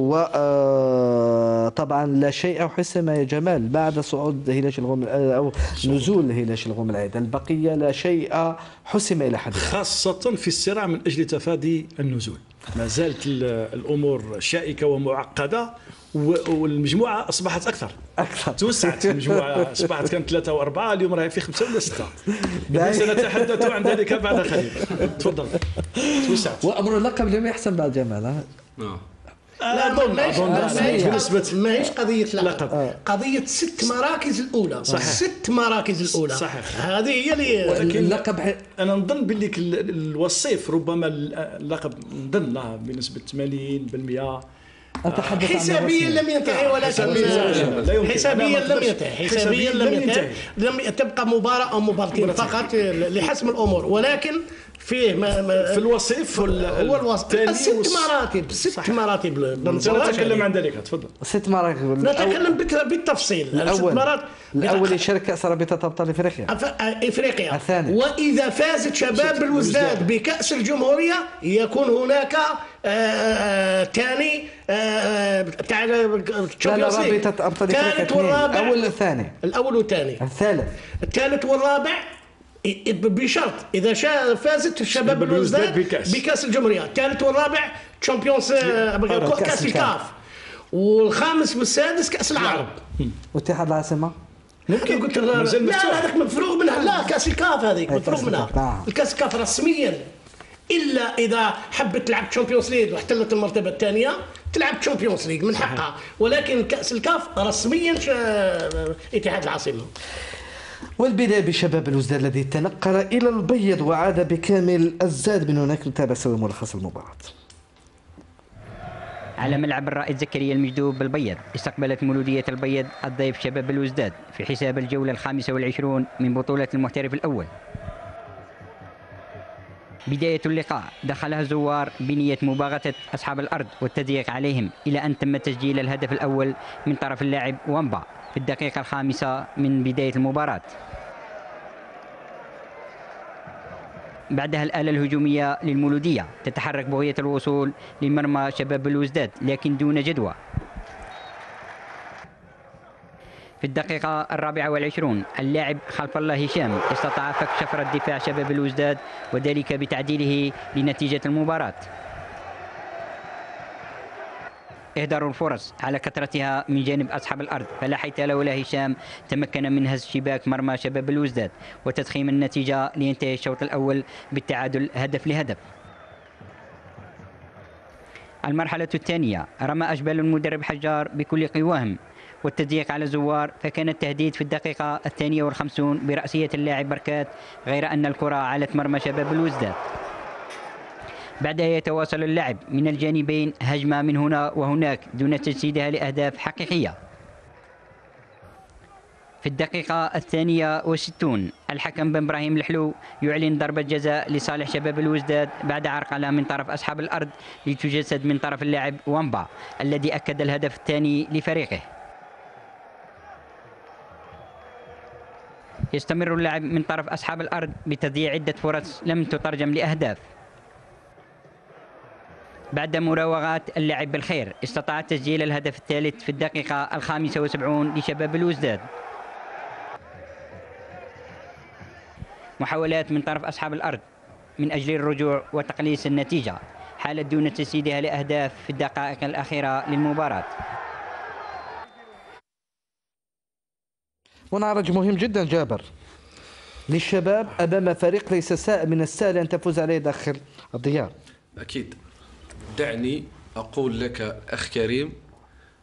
وطبعا لا شيء حسم يا جمال بعد صعود هلال الغوم أو نزول هلال الغوم العيد، البقية لا شيء حسم إلى حد الآن، خاصة في الصراع من أجل تفادي النزول. ما زالت الأمور شائكة ومعقدة، والمجموعة أصبحت أكثر أكثر توسعت. المجموعة أصبحت كانت ثلاثة وأربعة، اليوم راهي في خمسة ولا ستة. سنتحدث عن ذلك بعد قليل. تفضل. توسعت. وأمر اللقب اليوم يحسن بعد جمال. اه لا أظن أظن بنسبة ماهيش قضية لقب، قضية ست مراكز الأولى. صحيح. ست مراكز الأولى. صحيح. هذه هي اللي اللقب. أنا نظن باللي الوصيف ربما اللقب نظن له بنسبة ثمانين بالمئة. حسابيا لم ينتهي، ولكن حسابيا لم ينتهي، حسابيا لم ينتهي، لم تبقى مباراة أو مباراتين فقط لحسم الأمور، ولكن فيه ما ما في الوصيف هو الوصف ست مراتب ست مراتب نتكلم عن ذلك. تفضل. ست مراتب نتكلم بالتفصيل. الأول الأول يشارك كأس رابطة أبطال إفريقيا إفريقيا الثاني، وإذا فازت شباب الوزداد بكأس الجمهورية يكون هناك ثاني بتاع تشامبيونز ليج رابطة أبطال إفريقيا الأول والثاني الأول والثاني الثالث الثالث والرابع بشرط اذا فازت شباب الوزداد بكاس الجمهوريه. الثالث والرابع تشامبيونز كاس الكاف، والخامس والسادس كاس العرب. واتحاد العاصمه ممكن قلت لا لا هذاك مفروغ منها. لا كاس الكاف هذيك مفروغ منها. الكاس الكاف رسميا الا اذا حبت تلعب تشامبيونز ليج واحتلت المرتبه الثانيه تلعب تشامبيونز ليج من حقها، ولكن كاس الكاف رسميا اتحاد العاصمه. والبداية بشباب الوزداد الذي تنقل إلى البيض وعاد بكامل الزاد. من هناك نتابع سوي ملخص المباراة. على ملعب الرائد زكريا المجدوب بالبيض استقبلت مولودية البيض الضيف شباب الوزداد في حساب الجولة الخامسة والعشرون من بطولة المحترف الأول. بداية اللقاء دخلها الزوار بنية مباغتة أصحاب الأرض والتضييق عليهم، إلى أن تم تسجيل الهدف الأول من طرف اللاعب وامبا في الدقيقة الخامسة من بداية المباراة. بعدها الآلة الهجومية للمولودية تتحرك بغية الوصول لمرمى شباب الوزداد لكن دون جدوى. في الدقيقة الرابعة والعشرون اللاعب خلف الله هشام استطاع فك شفرة دفاع شباب الوزداد وذلك بتعديله لنتيجة المباراة. إهدار الفرص على كثرتها من جانب أصحاب الأرض، فلا حيث لولا هشام تمكن من هز شباك مرمى شباب الوزداد وتضخيم النتيجة لينتهي الشوط الأول بالتعادل هدف لهدف. المرحلة الثانية رمى أجبال المدرب حجار بكل قواهم والتضييق على الزوار، فكان التهديد في الدقيقة الثانية والخمسون برأسية اللاعب بركات، غير أن الكرة علت مرمى شباب الوزداد. بعدها يتواصل اللعب من الجانبين هجمة من هنا وهناك دون تجسيدها لأهداف حقيقية. في الدقيقة الثانية والستون الحكم بن إبراهيم الحلو يعلن ضربة جزاء لصالح شباب الوزداد بعد عرقلة من طرف أصحاب الأرض لتجسد من طرف اللاعب وامبا الذي أكد الهدف الثاني لفريقه. يستمر اللاعب من طرف أصحاب الأرض بتضييع عدة فرص لم تترجم لأهداف. بعد مراوغات اللاعب بالخير استطاع تسجيل الهدف الثالث في الدقيقة الخامسة وسبعون لشباب الوزداد. محاولات من طرف أصحاب الأرض من أجل الرجوع وتقليص النتيجة حالت دون تسديدها لأهداف في الدقائق الأخيرة للمباراة. ونعرج مهم جدا جابر للشباب أمام فريق ليس سهل من السهل أن تفوز عليه داخل الديار. أكيد. دعني أقول لك أخ كريم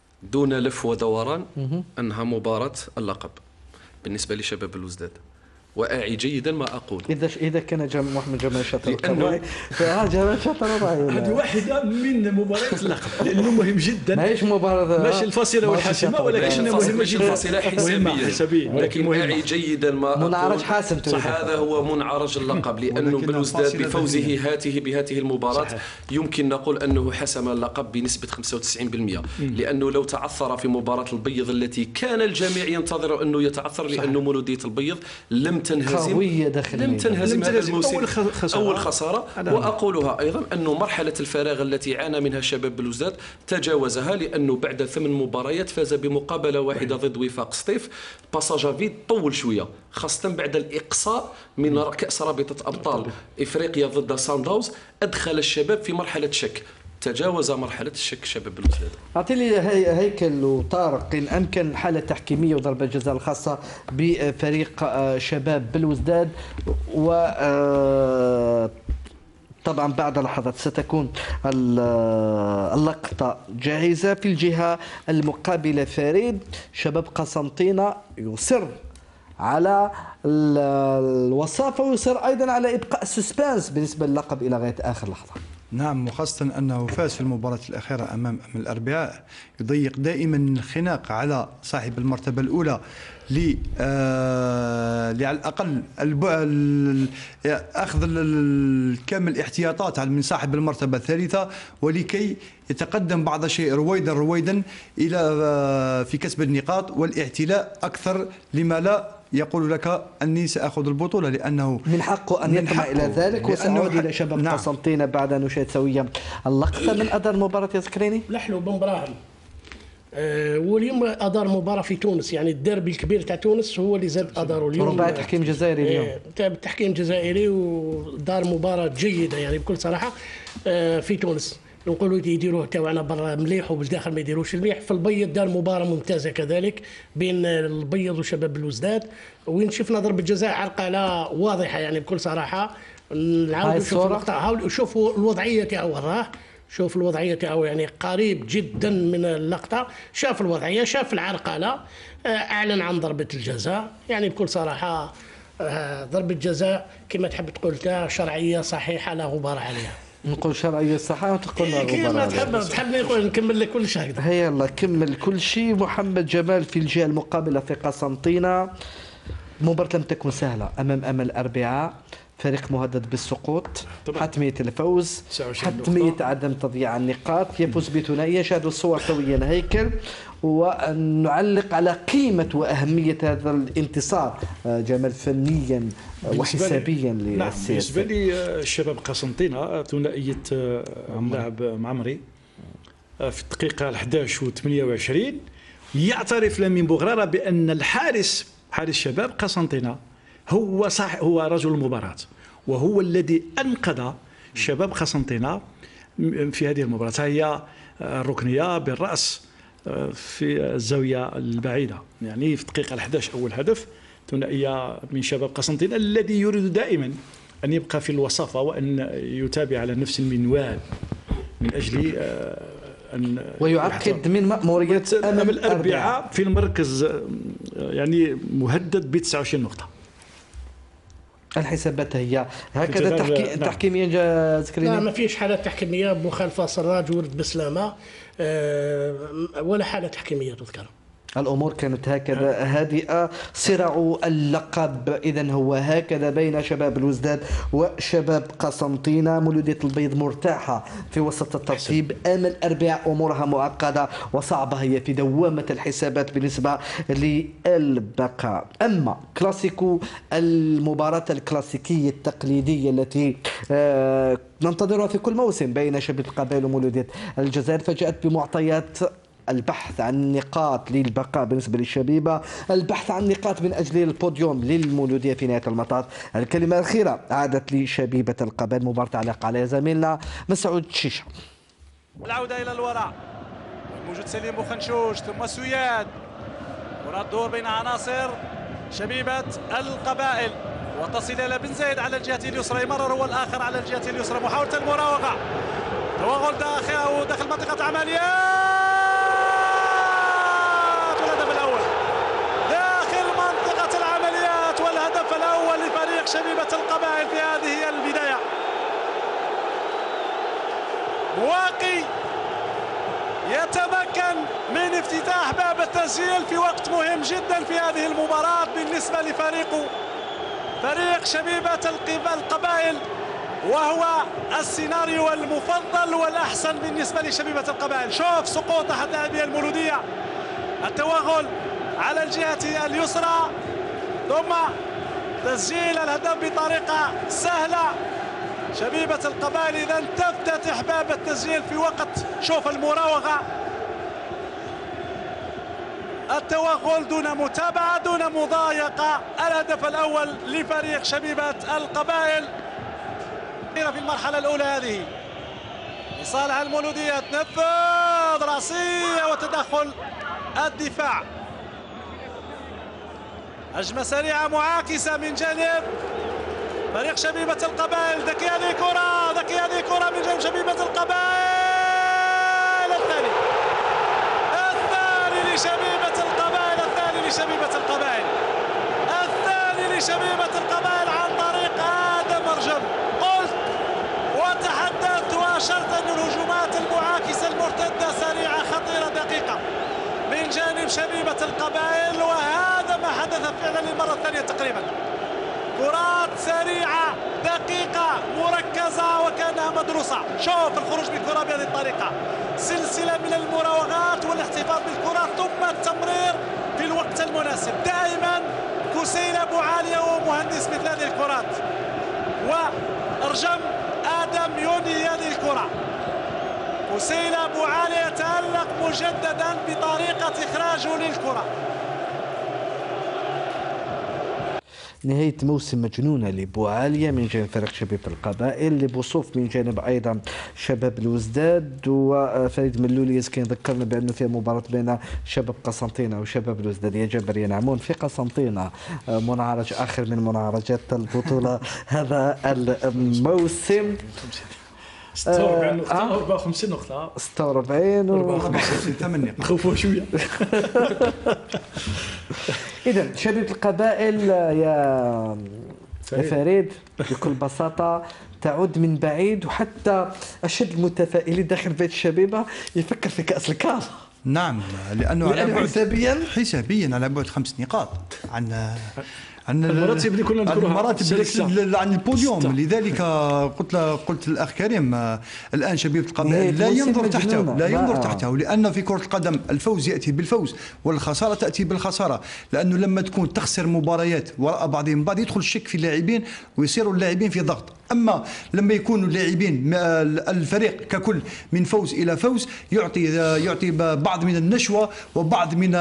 دون لف ودوران أنها مباراة اللقب بالنسبة لشباب الوزداد. واعي جيدا ما اقول. اذا اذا كان جم محمد جمال شاطر لأنه- القضاء فها جمال شاطر القضاء هذه واحده من مباريات اللقب لانه مهم جدا. ماهيش مباراه ماشي الفاصله والحاسمه ولكن مهمه جدا. الفاصله مهمة حسابيا حسابيا ولكن مهمة. واعي جيدا ما أقول. منعرج حاسم تريد. هذا هو منعرج اللقب لانه ولكن بلوزداد الفاصلة بفوزه ذهنية. هاته بهذه المباراه صحيح. يمكن نقول انه حسم اللقب بنسبه خمسة وتسعين بالمئة لانه لو تعثر في مباراه البيض التي كان الجميع ينتظر انه يتعثر لانه مولوديه البيض لم تنهزم قوية داخلية. لم تنهزم لم هذا تنهزم. الموسم أول خ- خسارة. اول خساره واقولها ايضا انه مرحله الفراغ التي عانى منها شباب بلوزداد تجاوزها لانه بعد ثمان مباريات فاز بمقابله واحده ضد وفاق سطيف. باساجا فيد طول شويه خاصه بعد الاقصاء من كاس رابطه ابطال افريقيا ضد سانداوز ادخل الشباب في مرحله شك. تجاوز مرحله الشك شباب بلوزداد. اعطي لي هي هيكل وطارق ان امكن الحاله التحكيميه وضربه الجزاء الخاصه بفريق آه، شباب بلوزداد و آه، طبعا بعد لحظات ستكون ال- آه، اللقطه جاهزه. في الجهه المقابله فريد شباب قسنطينه يصر على ال- الوصافه ويصر ايضا على ابقاء السسبانس بالنسبه للقب الى غايه اخر لحظه. نعم، وخاصة أنه فاز في المباراة الأخيرة أمام أمام الأربعاء يضيق دائما الخناق على صاحب المرتبة الأولى ل آه على الأقل الب... ال... أخذ ال- كامل الاحتياطات من صاحب المرتبة الثالثة ولكي يتقدم بعض الشيء رويدا رويدا إلى آه في كسب النقاط والاعتلاء أكثر، لما لا يقول لك أني سأخذ البطولة لأنه من حقه أن من يطمع حقه. إلى ذلك. لأنه وسأعود حق- إلى شباب نعم. قسنطينة بعد أن نشاهد سويا اللقطة من أدار المباراة يا زكريني. لحلو بن براهيم. آه واليوم ادار مباراه في تونس، يعني الديربي الكبير تاع تونس هو اللي زاد اداره اليوم. رباعي تحكيم جزائري اليوم. آه، تاع تحكيم جزائري ودار مباراه جيده يعني بكل صراحه آه في تونس. نقولوا يديروه تاعنا برا مليح وبالداخل ما يديروش مليح. في البيض دار مباراه ممتازه كذلك بين البيض وشباب بلوزداد، وين شفنا ضربه جزاء عرقله واضحه يعني بكل صراحه. هاي نعاودوا نشوفوا الصورة. المقطع، حاولوا شوفوا الوضعيه تاعو وراه. شوف الوضعيه تاعو يعني قريب جدا من اللقطه، شاف الوضعيه شاف العرقله، آه، اعلن عن ضربه الجزاء. يعني بكل صراحه آه، ضربه جزاء كما تحب تقول تا شرعيه صحيحه لا غبار عليها. نقول شرعية الصحة وتقول لنا كما غبار تحب عليها. تحب نقول نكمل لك كل شيء هكذا. هيا الله كمل كل شيء. محمد جمال في الجهة المقابلة في قسنطينة. مباراة لم تكن سهلة أمام أمل الأربعاء، فريق مهدد بالسقوط، طبعاً. حتمية الفوز، تسعة وعشرين حتمية نقطة. عدم تضييع النقاط، يفوز بثنائية. شاهدوا الصور سويا هيكل ونعلق على قيمة وأهمية هذا الانتصار آه، جمال فنيا آه، وحسابيا نعم، بالنسبه للسياسة. لي آه، الشباب قسنطينه ثنائيه آه، اللاعب معمري آه، في الدقيقه الحادية عشرة وثمانية وعشرين يعترف لامين بوغرارة بان الحارس حارس شباب قسنطينه هو صح هو رجل المباراه، وهو الذي انقذ شباب قسنطينه م- في هذه المباراه. هي آه، الركنيه بالراس آه، في الزاويه البعيده، يعني في الدقيقه الحادية عشرة اول هدف ثنائيه من شباب قسنطينه الذي يريد دائما ان يبقى في الوصافه وان يتابع على نفس المنوال من اجل آه، ان ويعقد من مأمورية امام الاربعاء في المركز آه، يعني مهدد ب تسعة وعشرين نقطه. الحسابات هي هكذا الجدار، تحكي نعم. تحكيميا جا لا زكريني. ما فيش حالات تحكيميه بمخالفه سراج ورد بسلامه آه، ولا حاله تحكيميه تذكر. الأمور كانت هكذا هادئة. صراع اللقب إذا هو هكذا بين شباب الوزداد وشباب قسنطينة. مولودية البيض مرتاحة في وسط الترتيب، أمام الأربعاء أمورها معقدة وصعبة، هي في دوامة الحسابات بالنسبة للبقاء. أما كلاسيكو المباراة الكلاسيكية التقليدية التي آه، ننتظرها في كل موسم بين شباب القبائل ومولودية الجزائر، فجاءت بمعطيات البحث عن نقاط للبقاء بالنسبة للشبيبة، البحث عن نقاط من أجل البوديوم للمولودية في نهاية المطاف. الكلمة الأخيرة عادت لشبيبة القبائل. مباراة تعليق على زميلنا مسعود شيشة. العودة إلى الوراء، موجود سليم بوخنشوش ثم سوياد، كرة تدور بين عناصر شبيبة القبائل وتصل إلى بن زايد على الجهة اليسرى، يمرر هو الآخر على الجهة اليسرى، محاولة المراوغة، توغل داخل أو داخل منطقة العمليات، والهدف الأول داخل منطقة العمليات والهدف الأول فريق شبيبة القبائل في هذه البداية. مواقي يتمكن من افتتاح باب التسجيل في وقت مهم جدا في هذه المباراة بالنسبة لفريقه، فريق شبيبة القبائل، وهو السيناريو المفضل والأحسن بالنسبة لشبيبة القبائل. شوف سقوط أحد لاعبي المولودية، التوغل على الجهة اليسرى، ثم تسجيل الهدف بطريقة سهلة. شبيبة القبائل إذن تفتتح باب التسجيل في وقت، شوف المراوغة، التوغل دون متابعة دون مضايقة. الهدف الأول لفريق شبيبة القبائل في المرحلة الأولى هذه لصالح المولودية. تنفذ رأسية وتدخل الدفاع، هجمة سريعة معاكسة من جانب فريق شبيبة القبائل. ذكي هذه كرة، ذكي هذه كرة من جانب شبيبة القبائل. الثاني الثاني لشبيبة القبائل، الثاني لشبيبة القبائل، الثاني لشبيبة القبائل عن طريق آدم أرجم. قلت وتحدثت وأشرت أن الهجمات المعاكسة المرتدة سريعة خطيرة دقيقة من جانب شبيبة القبائل، وهذا ما حدث فعلا للمرة الثانية تقريبا. كرات سريعة دقيقة مركزة وكأنها مدروسة. شوف الخروج بالكرة بهذه الطريقة، سلسلة من المراوغات والاحتفاظ بالكرة ثم التمرير في الوقت المناسب. دائما كسيل أبو عالية ومهندس مثل هذه الكرات، وأرجم آدم يوني هذه الكرة. كسيل أبو عالية يتألق مجددا بطريقة إخراجه للكرة. نهاية موسم مجنونة لبوعالية من جانب فريق شبيبة القبائل، لبوصوف من جانب أيضا شباب الوزداد. وفريد ملولي كان ذكرنا بأنه في مباراة بين شباب قسنطينة وشباب الوزداد يا جابر ينعمون في قسنطينة، منعرج آخر من منعرجات البطولة هذا الموسم. ستة وأربعين نقطة، أربعة وخمسين نقطة، ستة وأربعين و ثمانية نخوفوا شوية. إذا شبيبة القبائل يا فريد بكل بساطة تعود من بعيد، وحتى أشد المتفائلين داخل بيت الشبيبة يفكر في كأس الكاف. نعم، لأنه على بعد حسابيا حسابيا على بعد خمس نقاط عن عن المراتب اللي كنا نذكرها، المراتب عن البوديوم. لذلك قلت قلت الاخ كريم الان شبيبة القبائل لا ينظر تحته، لا ينظر تحته، لان في كرة القدم الفوز ياتي بالفوز والخسارة تاتي بالخسارة. لانه لما تكون تخسر مباريات وراء بعضهم بعض يدخل الشك في اللاعبين ويصيروا اللاعبين في ضغط. اما لما يكونوا اللاعبين الفريق ككل من فوز الى فوز يعطي يعطي بعض من النشوة وبعض من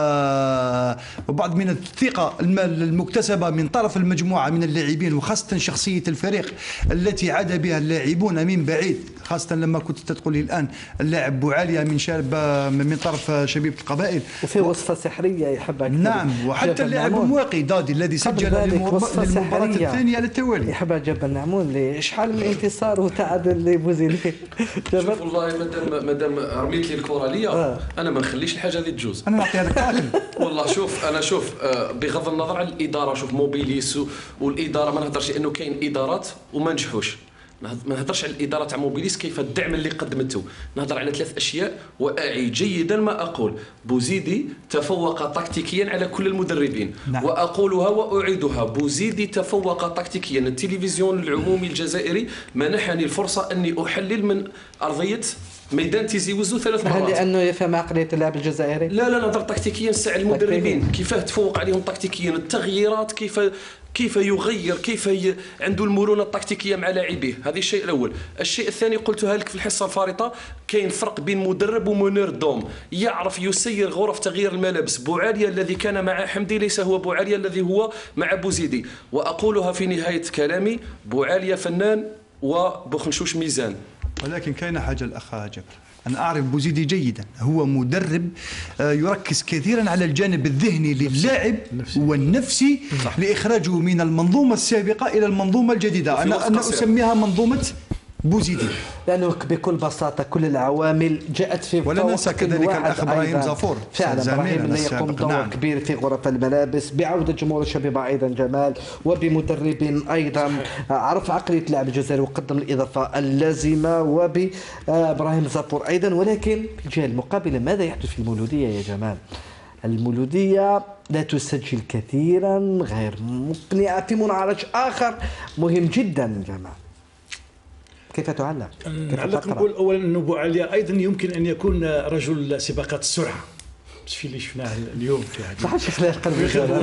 وبعض من الثقة المكتسبة من طرف المجموعة من اللاعبين، وخاصة شخصية الفريق التي عاد بها اللاعبون من بعيد، خاصة لما كنت تقول لي الآن اللاعب بوعالية من شاب من طرف شبيبة القبائل، وفي وصفة سحرية يحبها. نعم، وحتى اللاعب مواقي دادي الذي سجل للمباراة الثانية على التوالي يحبها جبل نعمون لإشحال من انتصار وتعادل لبوزيلي. شوف والله مادام مادام رميت لي الكرة ليا آه. أنا ما نخليش الحاجة هذه تجوز. أنا نعطي هذاك التاكل. والله شوف أنا شوف بغض النظر عن الإدارة، شوف موبيليس والإدارة ما نهضرش لأنه كاين إدارات وما نجحوش. ما نهضرش على الاداره تاع موبيليس كيف الدعم اللي قدمته، نهضر على ثلاث اشياء واعي جيدا ما اقول. بوزيدي تفوق تكتيكيا على كل المدربين. نعم. واقولها واعيدها، بوزيدي تفوق تكتيكيا. التلفزيون العمومي الجزائري منحني الفرصه اني احلل من ارضيه ميدان تيزي وزو ثلاث مرات. هل لانه يفهم عقليه اللاعب الجزائري؟ لا لا نهضر تكتيكيا ساعة المدربين كيفاه تفوق عليهم تكتيكيا، التغييرات كيف كيف يغير، كيف ي... عنده المرونه التكتيكيه مع لاعبيه. هذا الشيء الاول. الشيء الثاني قلتها لك في الحصه الفارطه، كاين فرق بين مدرب ومنير دوم، يعرف يسير غرف تغيير الملابس. بوعالية الذي كان مع حمدي ليس هو بوعالية الذي هو مع بوزيدي. واقولها في نهايه كلامي، بوعالية فنان وبوخنشوش ميزان. ولكن كاين حاجه الاخ جابر، أنا أعرف بوزيدي جيدا، هو مدرب يركز كثيرا على الجانب الذهني للاعب والنفسي لإخراجه من المنظومة السابقة إلى المنظومة الجديدة. أنا أنا أسميها منظومة بوزيدي. لانه بكل بساطه كل العوامل جاءت في ولا ننسى كذلك الاخ ابراهيم زافور فعلا ابراهيم يقوم بدور نعم. كبير في غرف الملابس بعوده جمهور الشبيبه ايضا جمال وبمدرب ايضا عرف عقليه اللاعب الجزائري وقدم الاضافه اللازمه وبابراهيم زافور ايضا. ولكن في الجهه المقابله ماذا يحدث في المولوديه يا جمال؟ المولوديه لا تسجل كثيرا، غير مقنعه في منعرج اخر مهم جدا يا جمال. كيف تعلق؟ كيف نعلق نقول اولا انه بوعليا ايضا يمكن ان يكون رجل سباقات السرعه، مش في اللي شفناه اليوم في هذه صح شفنا القلب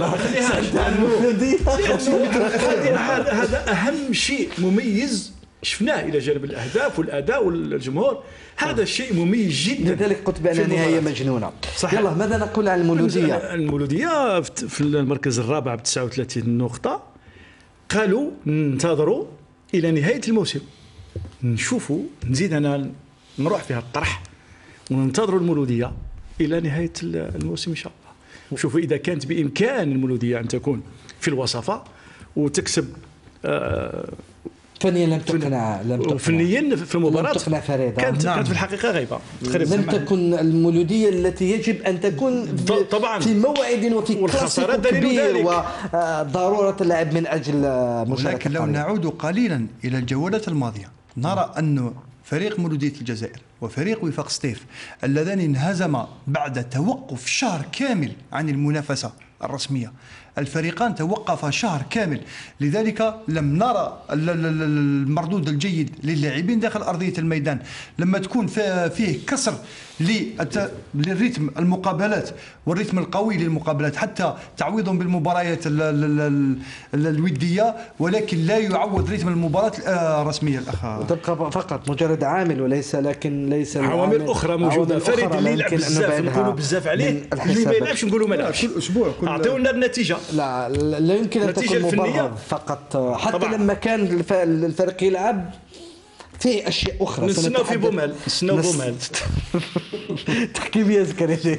هذا اهم شيء مميز شفناه الى جانب الاهداف والاداء والجمهور، هذا شيء مميز جدا. لذلك قلت بان نهايه مجنونه. صحيح. يلا ماذا نقول عن المولوديه؟ المولوديه في المركز الرابع ب تسعة وثلاثين نقطه، قالوا ننتظروا الى نهايه الموسم نشوفوا، نزيد انا نروح فيها الطرح وننتظروا المولوديه الى نهايه الموسم ان شاء الله، نشوفوا اذا كانت بامكان المولوديه ان تكون في الوصفه وتكسب. آه فنيا لم تقنع لم تقنع فنيا في المباراه كانت نعم. كانت في الحقيقه غايبه لم تكن المولوديه التي يجب ان تكون طبعا في موعد وفي والخساره كبير وضروره اللعب من اجل مشاركه. ولكن لو نعود قليلا الى الجولات الماضيه نرى أن فريق مولودية الجزائر وفريق وفاق سطيف اللذان انهزما بعد توقف شهر كامل عن المنافسة الرسمية، الفريقان توقفا شهر كامل، لذلك لم نرى المردود الجيد للاعبين داخل أرضية الميدان. لما تكون فيه كسر للريتم المقابلات والريتم القوي للمقابلات حتى تعويضهم بالمباريات الودية، ولكن لا يعوض ريتم المباراة الرسمية الأخ. تبقى فقط مجرد عامل وليس لكن ليس عوامل أخرى موجودة. فريد اللي يلعب بزاف نقولوا بزاف عليه، اللي ما يلعبش نقولوا ما يلعبش. كل أسبوع أعطيونا النتيجة. لا لا يمكن أن تكون مبرر فقط، حتى طبعا. لما كان الفريق يلعب في اشياء اخرى نستناو في بومال نستناو بومال تحكيميه زكريا.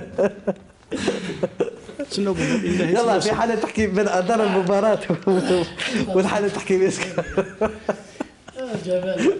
نستناو بومال. يلا في حاله تحكيم من ادار المباراه والحاله التحكيميه جمال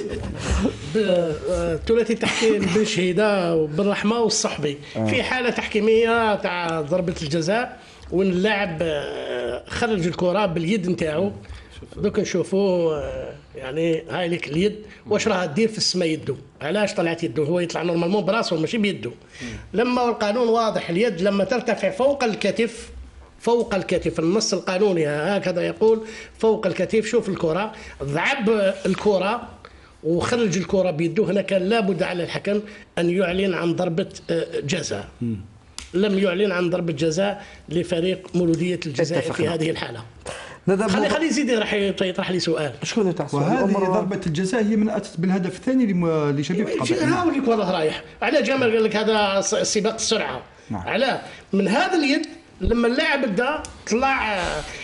ثلاثي التحكيم بن شهيده وبن رحمه والصحبي في حاله تحكيميه تاع ضربه الجزاء وين اللاعب خرج الكره باليد نتاعو. دوك نشوفوا يعني هاي لك اليد واش راها دير في السماء يدو، علاش طلعت يدو؟ هو يطلع نورمالمون براسه ماشي بيدو. لما القانون واضح اليد لما ترتفع فوق الكتف، فوق الكتف النص القانوني هكذا يقول فوق الكتف. شوف الكره ضعب الكره وخرج الكره بيدو، هنا كان لابد على الحكم ان يعلن عن ضربه جزاء. لم يعلن عن ضربه جزاء لفريق مولوديه الجزائر في هذه الحاله. خلي خلي يزيد راح يطرح لي سؤال. شكون اللي تحصل؟ وهذه ضربة الجزاء هي من اتت بالهدف الثاني لشبيب قطر. هاوليك والله رايح على جمال قال لك هذا سباق السرعه. نعم. على من هذا اليد لما اللاعب بدا طلع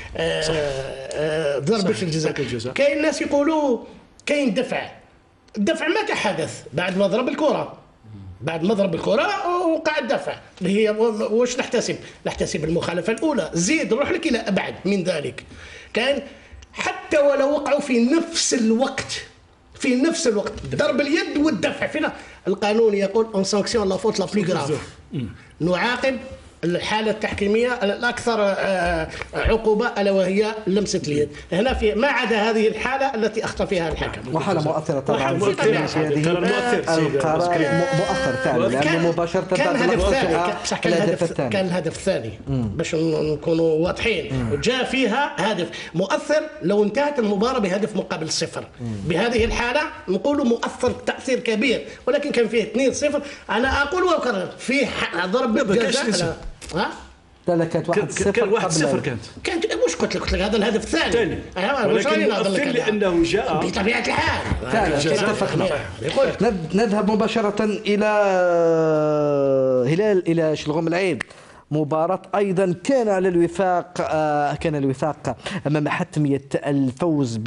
ضربة الجزاء. كاين ناس يقولوا كاين دفع، الدفع متى حدث؟ بعد ما ضرب الكره، بعد ما ضرب الكره وقع الدفع اللي هي واش نحتسب؟ نحتسب المخالفه الاولى. زيد نروح لك الى ابعد من ذلك، كان حتى ولو وقعوا في نفس الوقت في نفس الوقت ضرب اليد والدفع فينا القانون يقول اون سانكسيون لا فوت لا بلو غراف، نعاقب الحاله التحكيميه الاكثر عقوبه الا وهي لمسه اليد. هنا في ما عدا هذه الحاله التي اخطا فيها الحكم. وحاله مؤثره طبعا مؤثر مؤثر فعلا لانه مباشره كان الهدف الثاني كان الهدف كان الهدف الثاني باش نكونوا واضحين، وجاء فيها هدف مؤثر. لو انتهت المباراه بهدف مقابل صفر بهذه الحاله نقولوا مؤثر تاثير كبير، ولكن كان فيه اثنين صفر. انا اقول واكرر في ضربه جزاء. ها؟ لا لا كانت واحد صفر. كان واحد صفر كانت. كانت واش قلت لك؟ قلت لك هذا الهدف الثاني. الثاني. ايوا واش راني نهضر لك لانه جاء بطبيعه الحال. فعلا اتفقنا. نذهب مباشرة إلى هلال إلى شلغوم العين. مباراة أيضا كان على الوفاق كان الوفاق أمام حتمية الفوز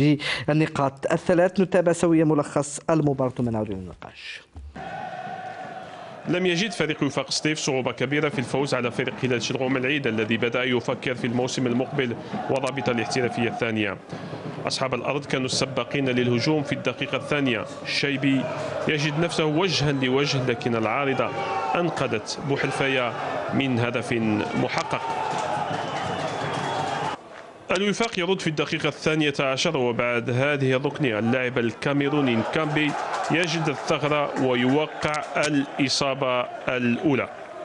بالنقاط الثلاث. نتابع سويا ملخص المباراة ثم نعود إلى النقاش. لم يجد فريق وفاق سطيف صعوبة كبيرة في الفوز على فريق هلال شلغوم العيد الذي بدأ يفكر في الموسم المقبل وضابط الاحترافية الثانية. أصحاب الأرض كانوا السباقين للهجوم في الدقيقة الثانية. الشيبي يجد نفسه وجها لوجه، لكن العارضة أنقذت بوحلفاية من هدف محقق. الوفاق يرد في الدقيقة الثانية عشر، وبعد هذه الركنية اللاعب الكاميروني نكامبي يجد الثغرة ويوقع الإصابة الأولى.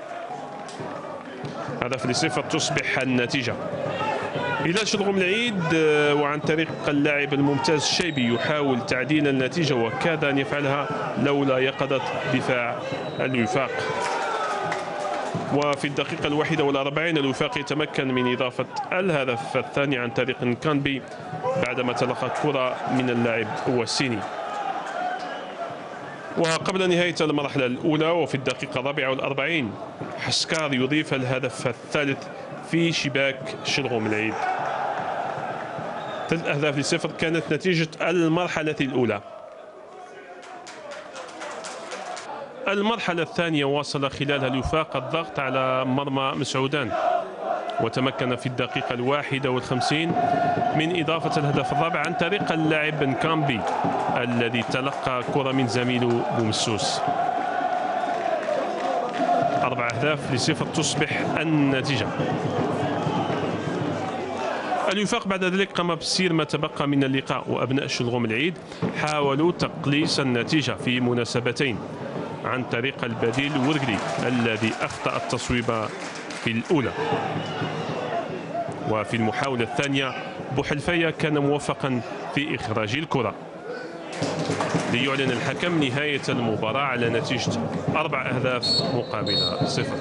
هدف لصفر تصبح النتيجة. هلال شلغوم العيد وعن طريق اللاعب الممتاز الشيبي يحاول تعديل النتيجة، وكاد أن يفعلها لولا يقظة دفاع الوفاق. وفي الدقيقة الواحدة والأربعين الوفاق يتمكن من إضافة الهدف الثاني عن طريق نكانبي بعدما تلقى كرة من اللاعب وسيني. وقبل نهاية المرحلة الأولى وفي الدقيقة الرابعة والأربعين حسكار يضيف الهدف الثالث في شباك شلغوم العيد. ثلاث أهداف لصفر كانت نتيجة المرحلة الأولى. المرحلة الثانية واصل خلالها الوفاق الضغط على مرمى مسعودان، وتمكن في الدقيقة الواحدة والخمسين من إضافة الهدف الرابع عن طريق اللاعب نكامبي الذي تلقى كرة من زميله بومسوس. أربع أهداف لصفر تصبح النتيجة. الوفاق بعد ذلك قام بسير ما تبقى من اللقاء، وأبناء شلغوم العيد حاولوا تقليص النتيجة في مناسبتين عن طريق البديل ورقلي الذي أخطأ التصويب في الأولى. وفي المحاولة الثانية بوحلفاية كان موفقا في إخراج الكرة، ليعلن الحكم نهاية المباراة على نتيجة أربع أهداف مقابل صفر.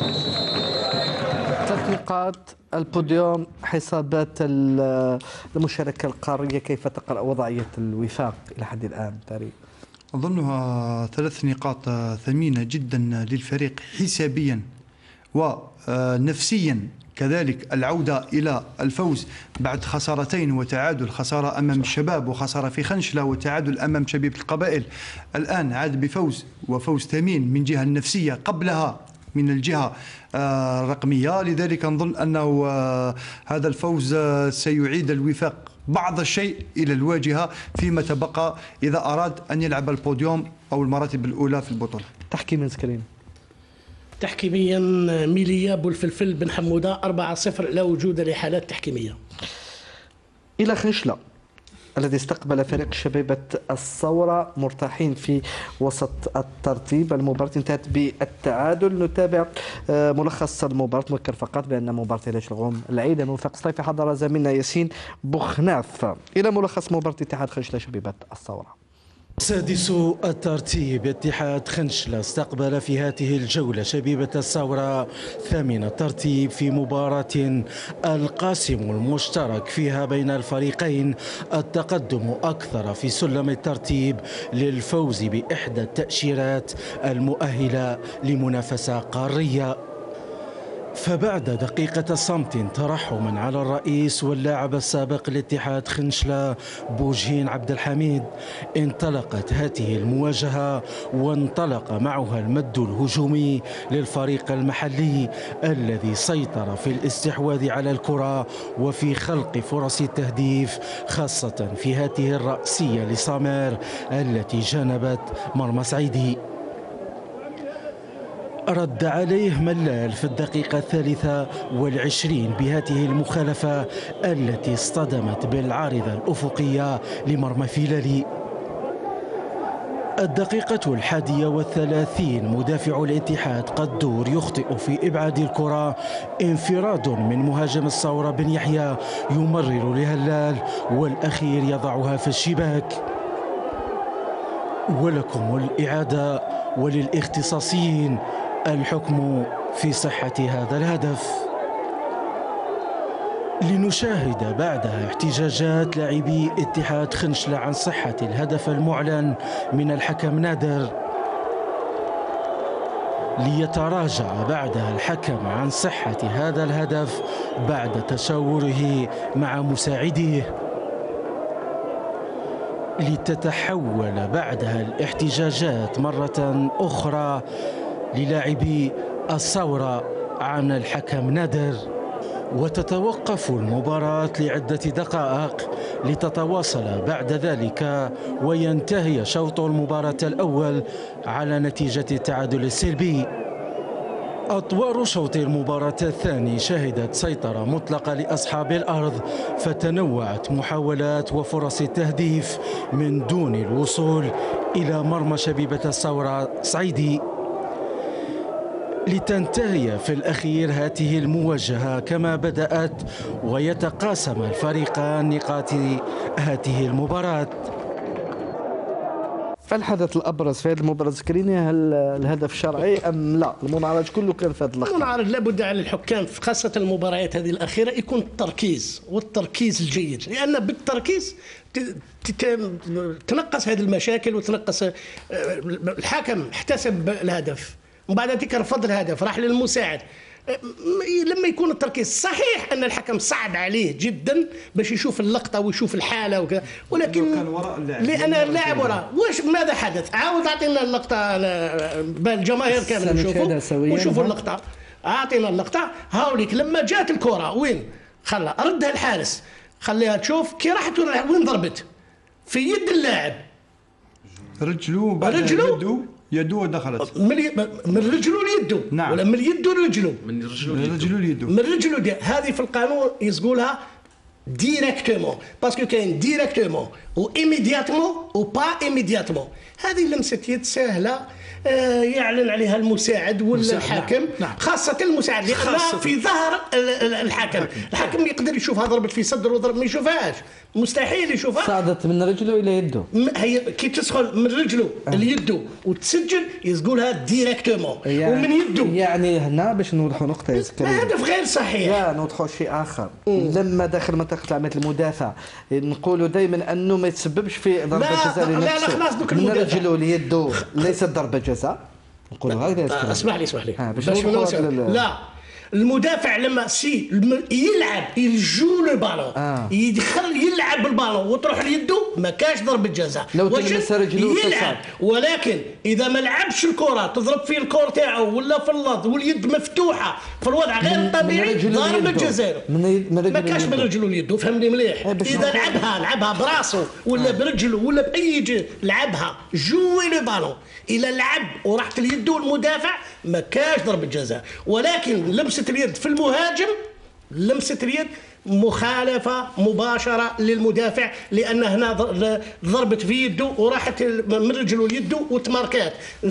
ثلاث نقاط البوديوم، حسابات المشاركة القارية، كيف تقرأ وضعية الوفاق إلى حد الآن تاريخ؟ أظنها ثلاث نقاط ثمينة جدا للفريق حسابيا ونفسيا، كذلك العودة إلى الفوز بعد خسارتين وتعادل، خسارة أمام الشباب وخسارة في خنشلة وتعادل أمام شبيبة القبائل. الآن عاد بفوز، وفوز ثمين من جهة النفسية قبلها من الجهة الرقمية. لذلك نظن أنه هذا الفوز سيعيد الوفاق بعض الشيء إلى الواجهة فيما تبقى إذا أراد أن يلعب البوديوم أو المراتب الأولى في البطولة. تحكيم سكرين تحكيميا ميليا بولفلفل بن حمودة أربعة صفر لا وجود لحالات تحكيمية. إلى خنشلة الذي استقبل فريق شبيبة الثورة مرتاحين في وسط الترتيب. المباراة انتهت بالتعادل. نتابع ملخص المباراة، نذكر فقط بأن مباراة هلال شلغوم العيد وفاق سطيف حضر زميلنا ياسين بوخناف. إلى ملخص مباراة اتحاد خنشلة شبيبة الثورة. سادس الترتيب اتحاد خنشلة استقبل في هذه الجولة شبيبة الثورة ثامن الترتيب في مباراة القاسم المشترك فيها بين الفريقين التقدم أكثر في سلم الترتيب للفوز بإحدى التأشيرات المؤهلة لمنافسة قارية. فبعد دقيقة صمت ترحما على الرئيس واللاعب السابق لاتحاد خنشلة بوجهين عبد الحميد انطلقت هذه المواجهة، وانطلق معها المد الهجومي للفريق المحلي الذي سيطر في الاستحواذ على الكرة وفي خلق فرص التهديف، خاصة في هذه الرأسية لسامر التي جانبت مرمى سعيدي. رد عليه ملال في الدقيقة الثالثة والعشرين بهذه المخالفة التي اصطدمت بالعارضة الأفقية لمرمى فيلالي. الدقيقة الحادية والثلاثين مدافع الاتحاد قدور يخطئ في إبعاد الكرة، انفراد من مهاجم الثورة بن يحيى يمرر لهلال والأخير يضعها في الشباك. ولكم الإعادة وللاختصاصيين الحكم في صحة هذا الهدف. لنشاهد بعدها احتجاجات لاعبي اتحاد خنشلة عن صحة الهدف المعلن من الحكم نادر، ليتراجع بعدها الحكم عن صحة هذا الهدف بعد تشاوره مع مساعديه، لتتحول بعدها الاحتجاجات مرة أخرى للاعبي الثورة عن الحكم نادر. وتتوقف المباراة لعدة دقائق لتتواصل بعد ذلك وينتهي شوط المباراة الأول على نتيجة التعادل السلبي. أطوار شوط المباراة الثاني شهدت سيطرة مطلقة لأصحاب الأرض، فتنوعت محاولات وفرص التهديف من دون الوصول إلى مرمى شبيبة الثورة صعيدي، لتنتهي في الأخير هذه المواجهة كما بدأت ويتقاسم الفريقان نقاط هذه المباراة. الحدث الابرز في هذه المباراه ذكريني، هل الهدف شرعي ام لا؟ المنعرج كله كان في هذا اللقطه. المنعرج لابد على الحكام خاصه المباريات هذه الاخيره يكون التركيز والتركيز الجيد، لان بالتركيز تنقص هذه المشاكل وتنقص. الحكم احتسب الهدف وبعد ذلك رفض الهدف راح للمساعد. لما يكون التركيز صحيح ان الحكم صعب عليه جدا باش يشوف اللقطه ويشوف الحاله وكذا، ولكن لان اللاعب وراء واش ماذا حدث؟ عاود اعطينا اللقطه بالجماهير كامل يشوفوا وشوفوا اللقطه. اعطينا اللقطه هاوليك لما جات الكره وين خلى ردها الحارس، خليها تشوف كي راحت وين ضربت في يد اللاعب، رجلو رجلو يدو دخلت من من رجله ليده. نعم. ولا من يده لرجله، من رجله ليده من رجله دي. هذه في القانون يقولها ديريكتومون، باسكو كاين ديريكتومون و ايميدياتمون و با ايميدياتمون. هذه لمسه يد سهله يعلن عليها المساعد ولا الحاكم. نعم. خاصة المساعد لأن في ظهر الحكم، الحكم يقدر يشوفها ضربت في صدر وضرب ما يشوفهاش، مستحيل يشوفها. صعدت من رجله إلى يده. هي كي تدخل من رجله أه. ليده وتسجل يقولها ديريكتومون يعني ومن يده. يعني هنا باش نوضحوا نقطة يا زكريا، هدف غير صحيح. لا نوضحوا شيء آخر. مم. لما داخل منطقة العمليات المدافع نقولوا دائما أنه ما يتسببش في ضربة جزاء لنفسه. لا لا خلاص دوك من رجله ليده ليست ضربة جزاء. نقولوا هكذا. اسمح لي اسمح لي باش لا المدافع لما سي يلعب يجو لو بالون آه. يدخل يلعب بالبالون وتروح ليده ما كاش ضربه جزاء. لو تلمس رجله يلعب، ولكن اذا ما لعبش الكره تضرب فيه الكور تاعو ولا في اللظ واليد مفتوحه في الوضع غير طبيعي ضربه جزاء. ما كاش من رجله ليده، فهمني مليح. اذا لعبها لعبها براسه ولا آه. برجله ولا باي جهه لعبها جوي لو بالون، الى لعب وراحت ليده المدافع ما كاش ضربه جزاء. ولكن لمسه اليد في المهاجم، لمسه اليد مخالفه مباشره للمدافع، لان هنا ضربت في يده وراحت من رجله ليده وتماركات،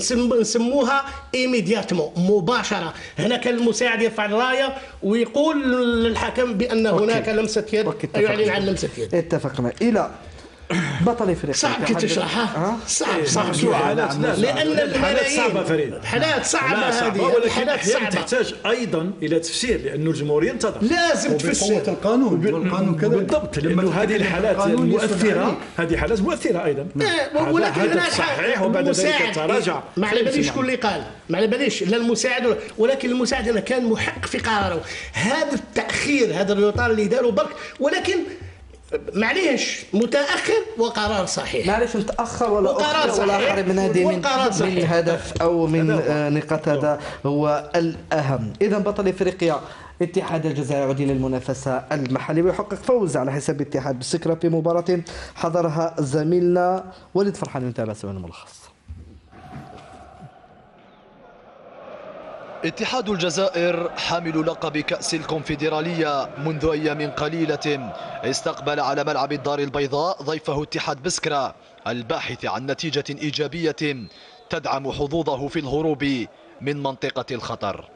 نسموها ايميدياتمون مباشره. هنا كان المساعد يرفع الرايه ويقول للحكم بان هناك لمسه يد، يعلن عن لمسه يد. اتفقنا. الى بطل افريقيا صعب كي تشرحها، صعب صعب لان الحالات صعبه فريد، الحالات صعبه هذه، الحالات صعبه تحتاج ايضا الى تفسير لانه الجمهور ينتظر. لازم تفسر القانون والقانون كذا بالضبط، لانه هذه الحالات المؤثره، هذه حالات مؤثره ايضا. ولكن هدف صحيح وبعد ذلك تراجع. ما على باليش شكون اللي قال، ما على باليش لا المساعد، ولكن المساعد انا كان محق في قراره. هذا التاخير هذا الريطال اللي داروا برك، ولكن معليش متاخر وقرار صحيح. معليش متاخر ولا اخر ولا اقرب من هذه من, من هدف او من نقاط، هذا هو الاهم. اذا بطل افريقيا اتحاد الجزائر يعود الى المنافسه المحليه ويحقق فوز على حساب اتحاد بسكرة في مباراه حضرها زميلنا وليد فرحان. نتابع سوا الملخص. اتحاد الجزائر حامل لقب كأس الكونفدرالية منذ أيام قليلة استقبل على ملعب الدار البيضاء ضيفه اتحاد بسكرة الباحث عن نتيجة إيجابية تدعم حظوظه في الهروب من منطقة الخطر.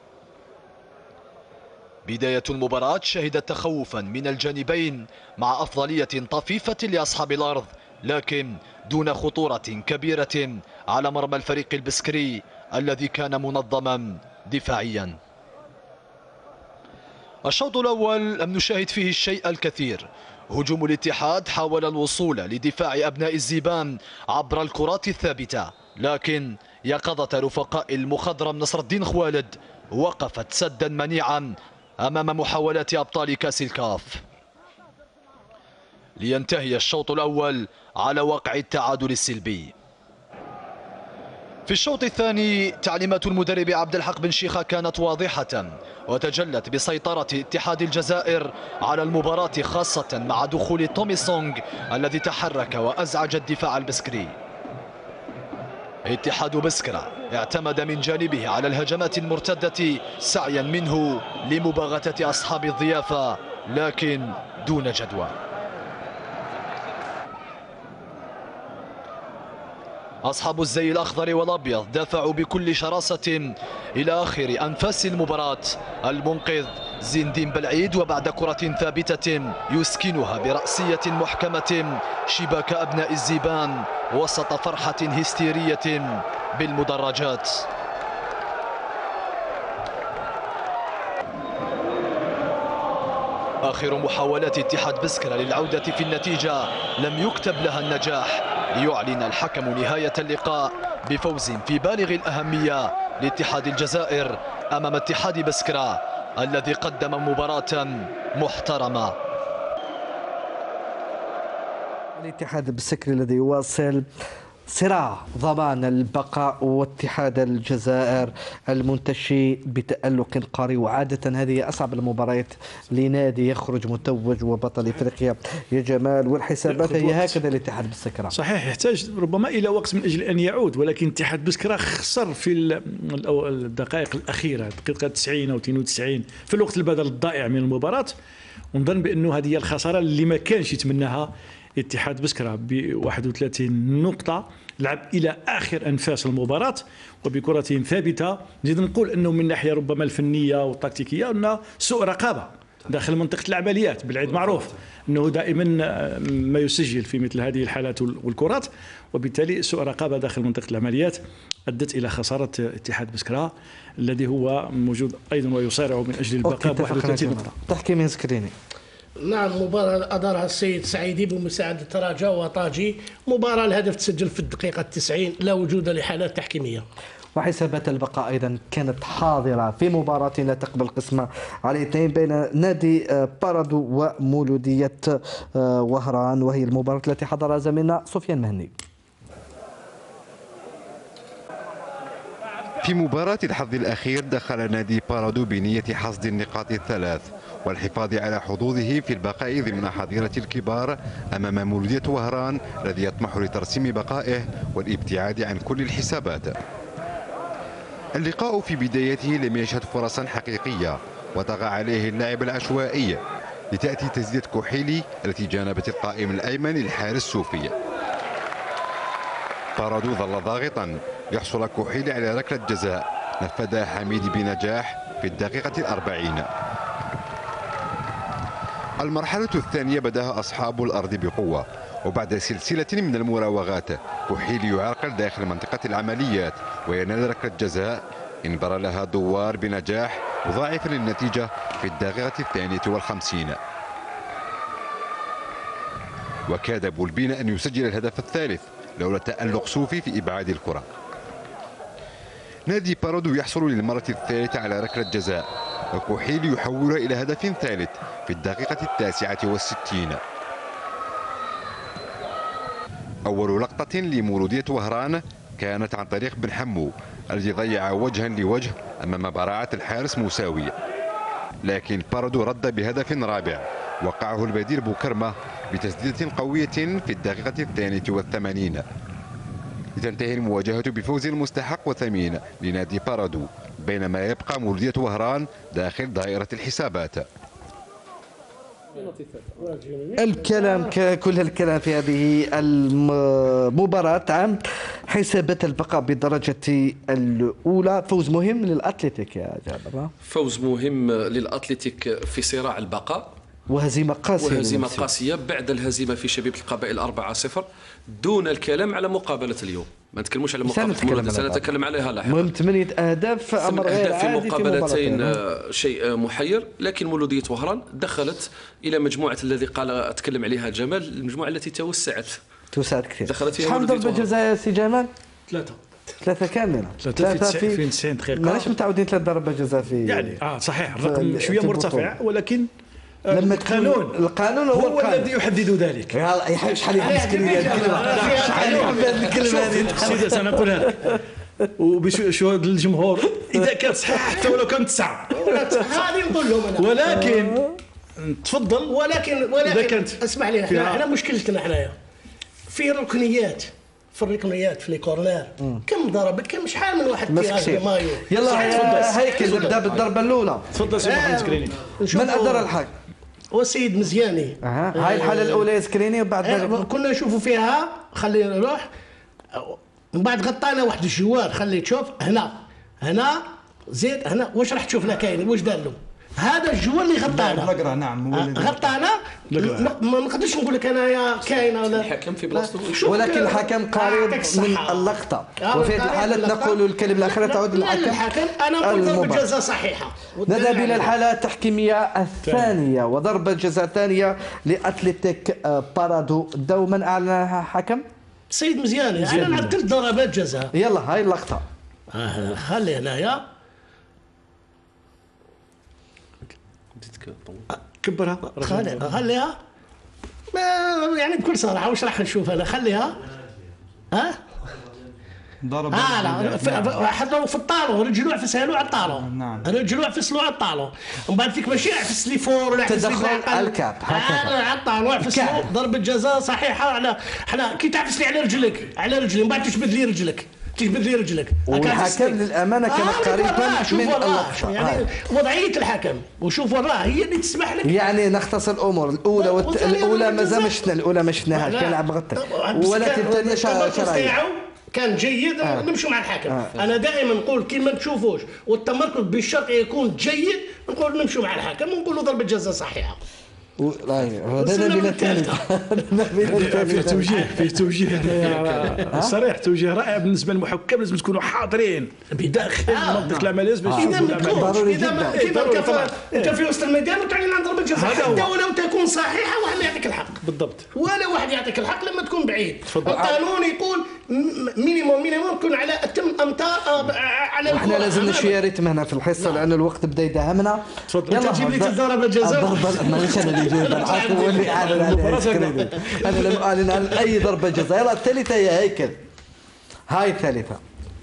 بداية المباراة شهدت تخوفا من الجانبين مع أفضلية طفيفة لأصحاب الأرض، لكن دون خطورة كبيرة على مرمى الفريق البسكري الذي كان منظما دفاعيا. الشوط الأول لم نشاهد فيه الشيء الكثير. هجوم الاتحاد حاول الوصول لدفاع أبناء الزيبان عبر الكرات الثابتة، لكن يقظة رفقاء المخضرم نصر الدين خوالد وقفت سدا منيعا أمام محاولات أبطال كأس الكاف، لينتهي الشوط الأول على وقع التعادل السلبي. في الشوط الثاني تعليمات المدرب عبد الحق بن شيخة كانت واضحة وتجلت بسيطرة اتحاد الجزائر على المباراة، خاصة مع دخول تومي سونغ الذي تحرك وأزعج الدفاع البسكري. اتحاد بسكرة اعتمد من جانبه على الهجمات المرتدة سعيا منه لمباغتة أصحاب الضيافة، لكن دون جدوى. أصحاب الزي الأخضر والأبيض دافعوا بكل شراسة إلى آخر أنفاس المباراة. المنقذ زين دين بلعيد، وبعد كرة ثابتة يسكنها برأسية محكمة شباك أبناء الزيبان وسط فرحة هستيرية بالمدرجات. آخر محاولات اتحاد بسكرة للعودة في النتيجة لم يكتب لها النجاح، ليعلن الحكم نهاية اللقاء بفوز في بالغ الأهمية لاتحاد الجزائر أمام اتحاد بسكرة الذي قدم مباراة محترمة. الاتحاد البسكري الذي يواصل صراع ضمان البقاء، واتحاد الجزائر المنتشي بتألق قاري، وعادة هذه أصعب المباريات لنادي يخرج متوج وبطل إفريقيا يا جمال، والحسابات هي هكذا الاتحاد بسكرة. صحيح، يحتاج ربما إلى وقت من أجل أن يعود، ولكن اتحاد بسكرة خسر في الدقائق الأخيرة، دقيقة تسعين أو اثنين وتسعين في الوقت البدل الضائع من المباراة، ونظن بأنه هذه هي الخسارة اللي ما كانش يتمناها اتحاد بسكرة ب واحد وثلاثين نقطة. لعب إلى آخر أنفاس المباراة وبكرة ثابتة. نزيد نقول أنه من ناحية ربما الفنية والتكتيكية أنه سوء رقابة داخل منطقة العمليات. بالعيد معروف أنه دائما ما يسجل في مثل هذه الحالات والكرات، وبالتالي سوء رقابة داخل منطقة العمليات أدت إلى خسارة اتحاد بسكرة الذي هو موجود أيضا ويصارع من أجل البقاء ب واحد وثلاثين نقطة. تحكيم سكريني. نعم، مباراة أدارها السيد سعيدي بمساعدة رجاء وطاجي. مباراة الهدف تسجل في الدقيقة التسعين، لا وجود لحالات تحكيمية. وحسابات البقاء أيضا كانت حاضرة في مباراة لا تقبل قسمة على اثنين بين نادي بارادو ومولودية وهران، وهي المباراة التي حضرها زميلنا سفيان مهني. في مباراة الحظ الأخير دخل نادي بارادو بنية حصد النقاط الثلاث والحفاظ على حظوظه في البقاء ضمن حظيرة الكبار أمام مولودية وهران الذي يطمح لترسيم بقائه والابتعاد عن كل الحسابات. اللقاء في بدايته لم يشهد فرصا حقيقية وطغى عليه اللعب العشوائي، لتأتي تسديدة كحيلي التي جانبت القائم الأيمن الحارس صوفي. بارادو ظل ضاغطا، يحصل كحيلي على ركلة جزاء نفذها حميد بنجاح في الدقيقة الأربعين. المرحلة الثانية بدأها أصحاب الأرض بقوة، وبعد سلسلة من المراوغات كحيلي يعرقل داخل منطقة العمليات وينال ركلة جزاء انبر لها دوار بنجاح مضاعفا للنتيجة في الدقيقة الثانية والخمسين. وكاد بولبين أن يسجل الهدف الثالث لولا تألق صوفي في إبعاد الكرة. نادي بارادو يحصل للمرة الثالثة على ركلة جزاء، وكحيلي يحولها إلى هدف ثالث في الدقيقة التاسعة والستين. أول لقطة لمولودية وهران كانت عن طريق بن حمو الذي ضيع وجها لوجه أمام براعة الحارس موساوي، لكن بارادو رد بهدف رابع وقعه البديل بوكرمة بتسديدة قوية في الدقيقة الثانية والثمانين، لتنتهي المواجهة بفوز مستحق وثمين لنادي بارادو، بينما يبقى مولودية وهران داخل دائرة الحسابات. الكلام كل الكلام في هذه المباراة عن حسابات البقاء بالدرجة الأولى. فوز مهم للأتليتيك يا جابر. فوز مهم للأتليتيك في صراع البقاء، وهزيمة قاسية وهزيمة قاسية بعد الهزيمة في شبيبة القبائل أربعة صفر، دون الكلام على مقابلة اليوم. ما نتكلموش على مقابلة مولودية، سنتكلم عليها لاحقا. المهم ثمانية أهداف أمر غير عادي في مقابلتين، شيء محير. لكن مولودية وهران دخلت إلى مجموعة الذي قال أتكلم عليها جمال، المجموعة التي توسعت توسعت كثير. دخلت فيها شحال ضربة جزاء سي جمال؟ ثلاثة ثلاثة كاملة. ثلاثة في تسعين دقيقة. ماناش متعودين ثلاث ضربات جزاء في يعني اه صحيح الرقم شوية مرتفع، ولكن لما القانون القانون هو, هو الذي يحدد ذلك. يا شحال يحب الكلمة، شحال يحب الكلمة هذه. سيدي سنقولها لك، وبشهود الجمهور اذا كانت صحيحه حتى ولو كانت تسعه هذه نقول لهم انا. ولكن تفضل. ولكن ولكن اسمح لي، احنا احنا مشكلتنا حنايا في ركنيات، في الركنيات في الكورنر كم ضربت كم شحال من واحد تيراج مايو. يلا هيكل نبدا بالضربه الاولى. تفضل سي محمد سكريني. من ادار الحق؟ وسيد مزياني. أه. هاي الحاله الاولى يا سكريني وبعد ذلك كنا نشوفوا فيها، خلينا نروح من بعد غطانا واحد الجوار. خلي تشوف هنا هنا زيد هنا واش راح تشوف له كاين واش دار له هذا الجوار اللي غطانا. القرع نعم غطانا. ما نقدرش نقول لك انايا كاينه ولا الحكم في بلاصتو، ولكن الحكم قريب من اللقطه. وفي الحالة نقول الكلمه الاخيره تعود للحكم. انا نقول ضربه جزاء صحيحه. نذهب الى الحاله التحكيميه الثانيه وضربه جزاء ثانيه لاتلتيك بارادو. دوما اعلنها حكم سيد مزياني. انا عندي ثلاث ضربات جزاء. يلا هاي اللقطه. آه خلي هنايا كبرها خليها خليها يعني بكل صراحه واش راح نشوف انا. خليها ها ضرب اه لا حطوا في الطالون رجلوه عفسها له على الطالون. نعم رجلوه عفسلوه على الطالون ومن بعد فيك ماشي عفس لي فور ولا عفس تدخل الكاب هكذا على الطالون عفسلوه. ضربه جزاء صحيحه. على حنا كي تعفس لي على رجلك على رجلي من بعد تجبد لي رجلك تجبد لي رجلك. والحكم للامانه كان آه قريبا من اللقطه. يعني وضعيه الحكم وشوف وراه هي اللي تسمح لك. يعني نختصر الامور. الاولى والت... الاولى مازال ما شفنا الاولى ما شفناهاش كان لعب غطى. ولكن الثانيه شرعيه كان جيد. آه. نمشوا مع الحكم. آه. انا دائما نقول كي ما نشوفوش والتمركز بالشرط يكون جيد نقول نمشوا مع الحكم ونقولوا ضربه جزاء صحيحه. هذا نبيل الثالث. فيه توجيه فيه توجيه صريح توجيه رائع بالنسبه للمحكم. لازم تكونوا حاضرين بداخل منطقه العمليه باش يشوفوا. ضروري جدا. انت في وسط الميدان وتعلن عن ضربه جزاء حتى ولو تكون صحيحه واحد يعطيك الحق. بالضبط. ولا واحد يعطيك الحق لما تكون بعيد. القانون يقول مينيموم مينيموم تكون على ثمان امتار على. احنا لازم نشوي ريتم هنا في الحصه لانه الوقت بدا يداهمنا. يلا جيب لي ضربه جزاء. مانيش انا اللي جايب الحكم هو اللي اعلن عليها. انا لم اعلن عن اي ضربه جزاء. يلا الثالثه يا هيكل. هاي الثالثه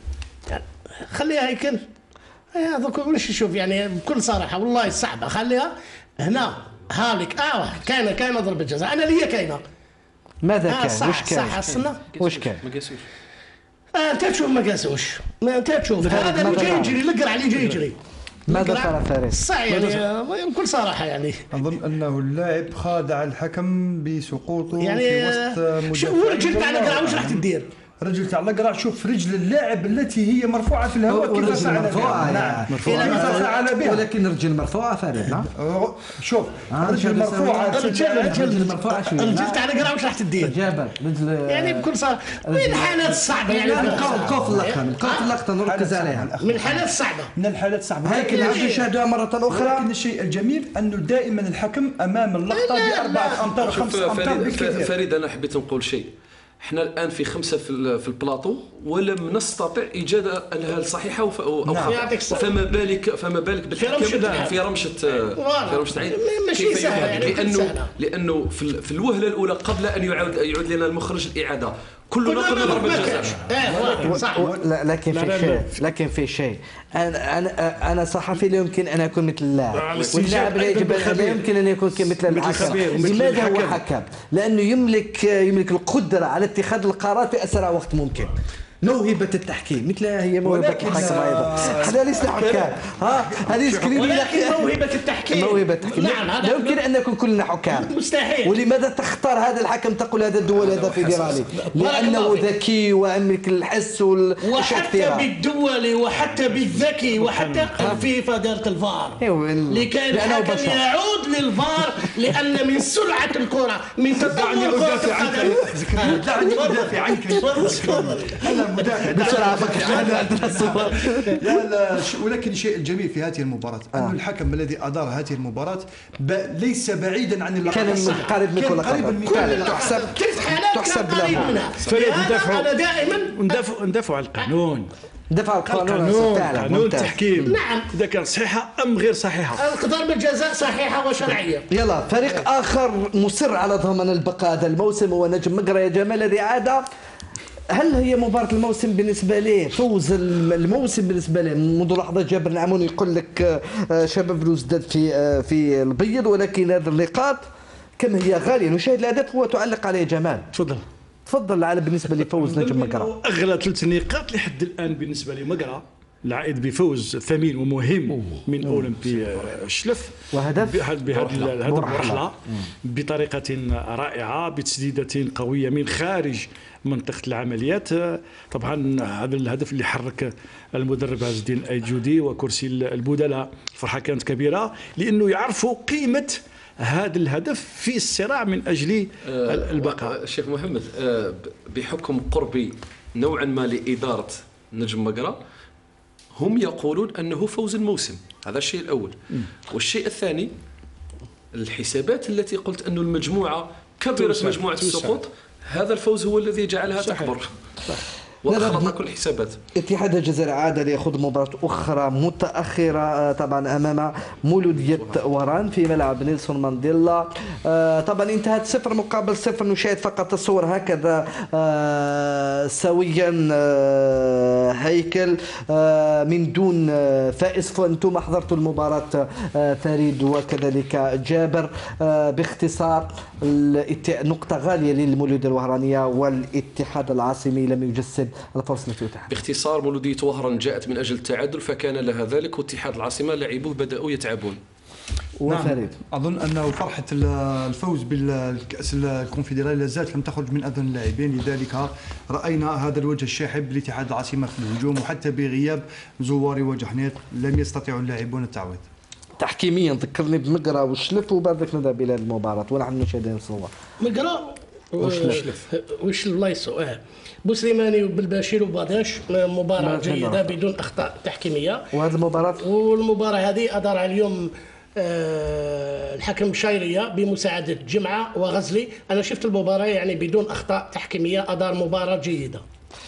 خليها هيكل. هذوك وش نشوف يعني بكل صراحه والله صعبه. خليها هنا هالك. اه كاينه كاينه ضربه جزاء. انا ليا كاينه. ماذا آه كان؟ صح وش كان؟ صح السنه وش كان؟ ما قاسوش. آه انت تشوف ما قاسوش. انت تشوف هذا اللي جاي يجري القرع اللي جاي يجري. ماذا فعل فارس؟ صح يعني بكل صراحه يعني اظن انه اللاعب خادع الحكم بسقوطه يعني في وسط مدافع. رجل تاع القرع واش راح تدير؟ رجل تاع القرع شوف رجل اللاعب التي هي مرفوعه في الهواء كيف فعل مرفوعه. نعم كيف فعل بها. ولكن رجل مرفوعه فارس. نعم شوف رجل مرفوعه رجل مرفوعه شويه. رجل تاع القرع واش راح تدير؟ جابر رجل يعني بكل صراحه من الحالات الصعبه يعني نبقاو في اللقطه نبقاو في اللقطه نركز عليها. من الحالات الصعبه من الحالات الصعبه. هيك اللي نشاهدوها مره اخرى. لكن الشيء الجميل انه دائما الحكم امام اللقطه باربعه امتار خمسه امتار بالكثير. فريد انا حبيت نقول شيء. احنا الان في خمسه في في البلاطو ولم نستطع ايجاد الها الصحيحه او او نعم. فما بالك فما بالك بالحكم في رمشه في رمشه عين. ماشي سهل يعني لانه لانه في, في الوهله الاولى قبل ان يعود يعود لنا المخرج الاعاده كلنا قلنا ضربه جزاء. صح. لكن في شيء لكن في شيء انا انا انا صحفي لا يمكن ان اكون مثل اللاعب واللاعب لا يجب لا يمكن ان يكون مثل الحكم. لماذا هو حكم؟ لانه يملك يملك القدره على اتخاذ القرار في اسرع وقت ممكن. موهبة التحكيم مثلها هي موهبة الحكم أيضا. هذا ليس حكام. ها هذه سكريني. ولكن موهبة التحكيم. موهبة التحكيم. نعم لا يمكن أن نكون كلنا حكام. مستحيل. ولماذا تختار هذا الحكم تقول هذا الدول هذا فيدرالي؟ لأنه ذكي ويملك الحس والشكل. وحتى بالدولي وحتى بالذكي وحتى في فدارة الفار. لكي الحكم يعود للفار لأن من سرعة الكرة من تطور كرة القدم. دعني أدافع عنك. أنا مدافع بسرعة فكر عندنا الصور. لا لا ولكن الشيء الجميل في هذه المباراة أن الحكم الذي أدار هذه المباراة ليس بعيدا عن اللقطة. كان قريب من كل قريب تحسب تحسب له. فريد ندافعوا أنا دائما ندافعوا ندافعوا على القانون. دفع القانون فعلا قانون التحكيم. نعم. إذا كانت صحيحة أم غير صحيحة. ضربة جزاء صحيحة وشرعية. يلا فريق آخر مصر على ضمان البقاء هذا الموسم هو نجم مقرة يا جمال الذي عاد هل هي مباراة الموسم بالنسبة ليه؟ فوز الموسم بالنسبة ليه؟ منذ لحظة جابر نعمون يقول لك شباب بلوزداد في في البيض، ولكن هذه النقاط كم هي غالية. نشاهد الهدف وتعلق عليه جمال. تفضل تفضل على بالنسبة لفوز نجم مقرة. أغلى ثلاث نقاط لحد الآن بالنسبة لمقرة، العائد بفوز ثمين ومهم من أولمبي شلف، وهدف بهذه الهدف مرحلة بطريقة رائعة بتسديدة قوية من خارج منطقة العمليات. طبعا هذا الهدف اللي حرك المدرب عز الدين أيجودي وكرسي البدلاء، الفرحة كانت كبيرة لأنه يعرفوا قيمة هذا الهدف في الصراع من أجل البقاء. شيخ محمد، بحكم قربي نوعا ما لإدارة نجم مقرة، هم يقولون أنه فوز الموسم، هذا الشيء الأول. والشيء الثاني الحسابات التي قلت أن المجموعة كبرت مجموعة السقوط، هذا الفوز هو الذي جعلها صحيح. تكبر صحيح. وأخرج كل الحسابات. اتحاد الجزائر عاد ليخوض مباراة أخرى متأخرة طبعا أمام مولودية وهران في ملعب نيلسون مانديلا. طبعا انتهت صفر مقابل صفر. نشاهد فقط الصور هكذا سويا، هيكل من دون فائز. فأنتم حضرتوا المباراة فريد وكذلك جابر. باختصار نقطة غالية للمولودية الوهرانية، والاتحاد العاصمي لم يجسد الفرصة التي أتاحت. باختصار مولودية وهران جاءت من أجل التعادل فكان لها ذلك، واتحاد العاصمة لاعبوه بدأوا يتعبون. وفريد نعم. أظن أنه فرحة الفوز بالكأس الكونفدرالية لا زالت لم تخرج من أذن اللاعبين، لذلك رأينا هذا الوجه الشاحب لاتحاد العاصمة في الهجوم، وحتى بغياب زواري وجحنيط لم يستطيعوا اللاعبون التعويض. تحكيميا ذكرني بمقرة وشلف، وبعد ذلك نذهب إلى المباراة ونحن مشاهدين الصور. مقرة وشلف وش الله يسوء بوسليماني وبالباشير وباداش، مباراة جيدة بدون أخطاء تحكيمية. وهذه المباراة والمباراة هذه أدار اليوم الحكم شايرية بمساعدة جمعة وغزلي. أنا شفت المباراة يعني بدون أخطاء تحكيمية، أدار مباراة جيدة.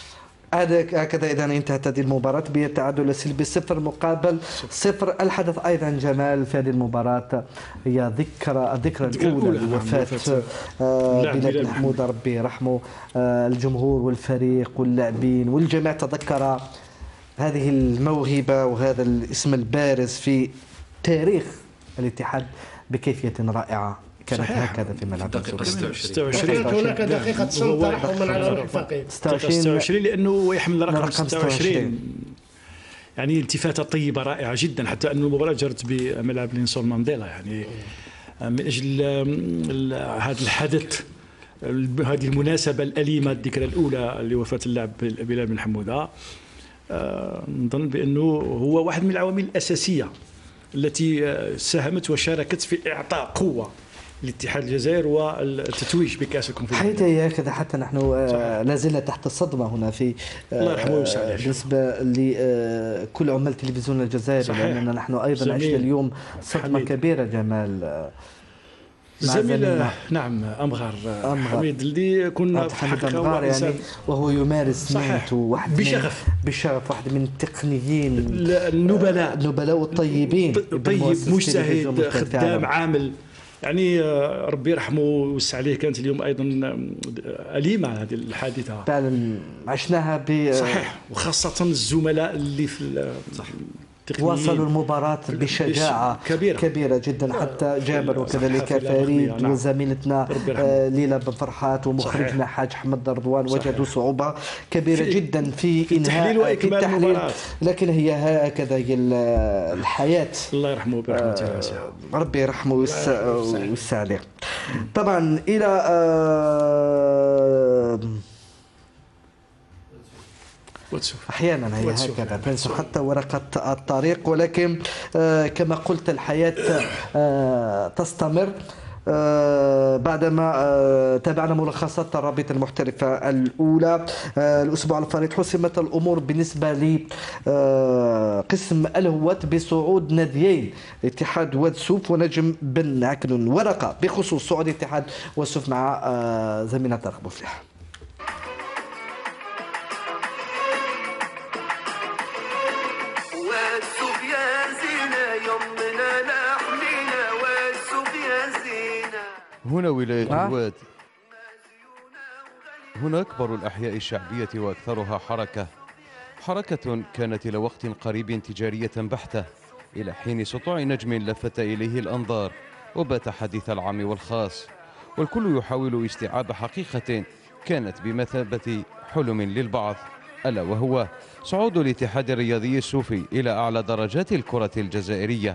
هكذا إذا انتهت هذه المباراة بالتعادل السلبي صفر مقابل صفر. الحدث أيضا جمال في هذه المباراة هي ذكرى الذكرى الأولى لوفاة بلال محمود ربي يرحمه. الجمهور والفريق واللاعبين والجميع تذكر هذه الموهبة وهذا الاسم البارز في تاريخ الاتحاد بكيفية رائعة. كانت هكذا في ملعب دقيقة ستة وعشرين. هناك دقيقة صمت ترحم من على روح الفقيد. ستة وعشرين لأنه يحمل رقم ستة وعشرين، يعني التفاتة طيبة رائعة جدا، حتى أن المباراة جرت بملعب نيلسون مانديلا، يعني من أجل هذا الحدث، هذه المناسبة الأليمة، الذكرى الأولى لوفاة اللاعب بلال بن حمودة. نظن بأنه هو واحد من العوامل الأساسية التي ساهمت وشاركت في إعطاء قوة لاتحاد الجزائر والتتويج بكأس الكونفدرالية. حتى هكذا حتى نحن لا زلنا تحت الصدمة هنا في الله يرحمه ويوسع عليه بالنسبة لكل عمال التلفزيون الجزائري، لأننا نحن أيضا عشنا اليوم صدمة كبيرة. جمال زميل نعم أمغار حميد اللي كنا في حقيقة يعني وهو يمارس مهنته واحد بشغف بشغف، واحد من التقنيين النبلاء النبلاء والطيبين، طيب مجتهد خدام عامل، يعني ربي يرحمه ويوسع عليه. كانت اليوم ايضا أليمة هذه الحادثة فعلا عشناها ب صحيح، وخاصة الزملاء اللي في واصلوا المباراة بشجاعة كبيرة, كبيرة جدا، حتى جابر وكذلك فريد نعم. وزميلتنا ليلى بن فرحات ومخرجنا حاج حمد رضوان وجدوا صعوبة كبيرة في جدا في, في إنهاء في التحليل، لكن هي هكذا هي الحياة. الله يرحمه برحمته الواسعة. ربي يرحمه ويوسع عليه. طبعا إلى أحيانا هي هكذا تنسى حتى ورقة الطريق، ولكن آه كما قلت الحياة آه تستمر. آه بعدما آه تابعنا ملخصات الرابطة المحترفة الأولى آه الأسبوع الفريد، حسمت الأمور بالنسبة لقسم آه الهوات بصعود ناديين اتحاد واد سوف ونجم بن عكنون. ورقة بخصوص صعود اتحاد واد سوف مع آه زميلنا طارق بوفليح. هنا ولاية الواد. هنا أكبر الأحياء الشعبية وأكثرها حركة حركة كانت إلى وقت قريب تجارية بحتة، إلى حين سطوع نجم لفت إليه الأنظار وبات حديث العام والخاص، والكل يحاول استيعاب حقيقة كانت بمثابة حلم للبعض، ألا وهو صعود الاتحاد الرياضي السوفي إلى أعلى درجات الكرة الجزائرية.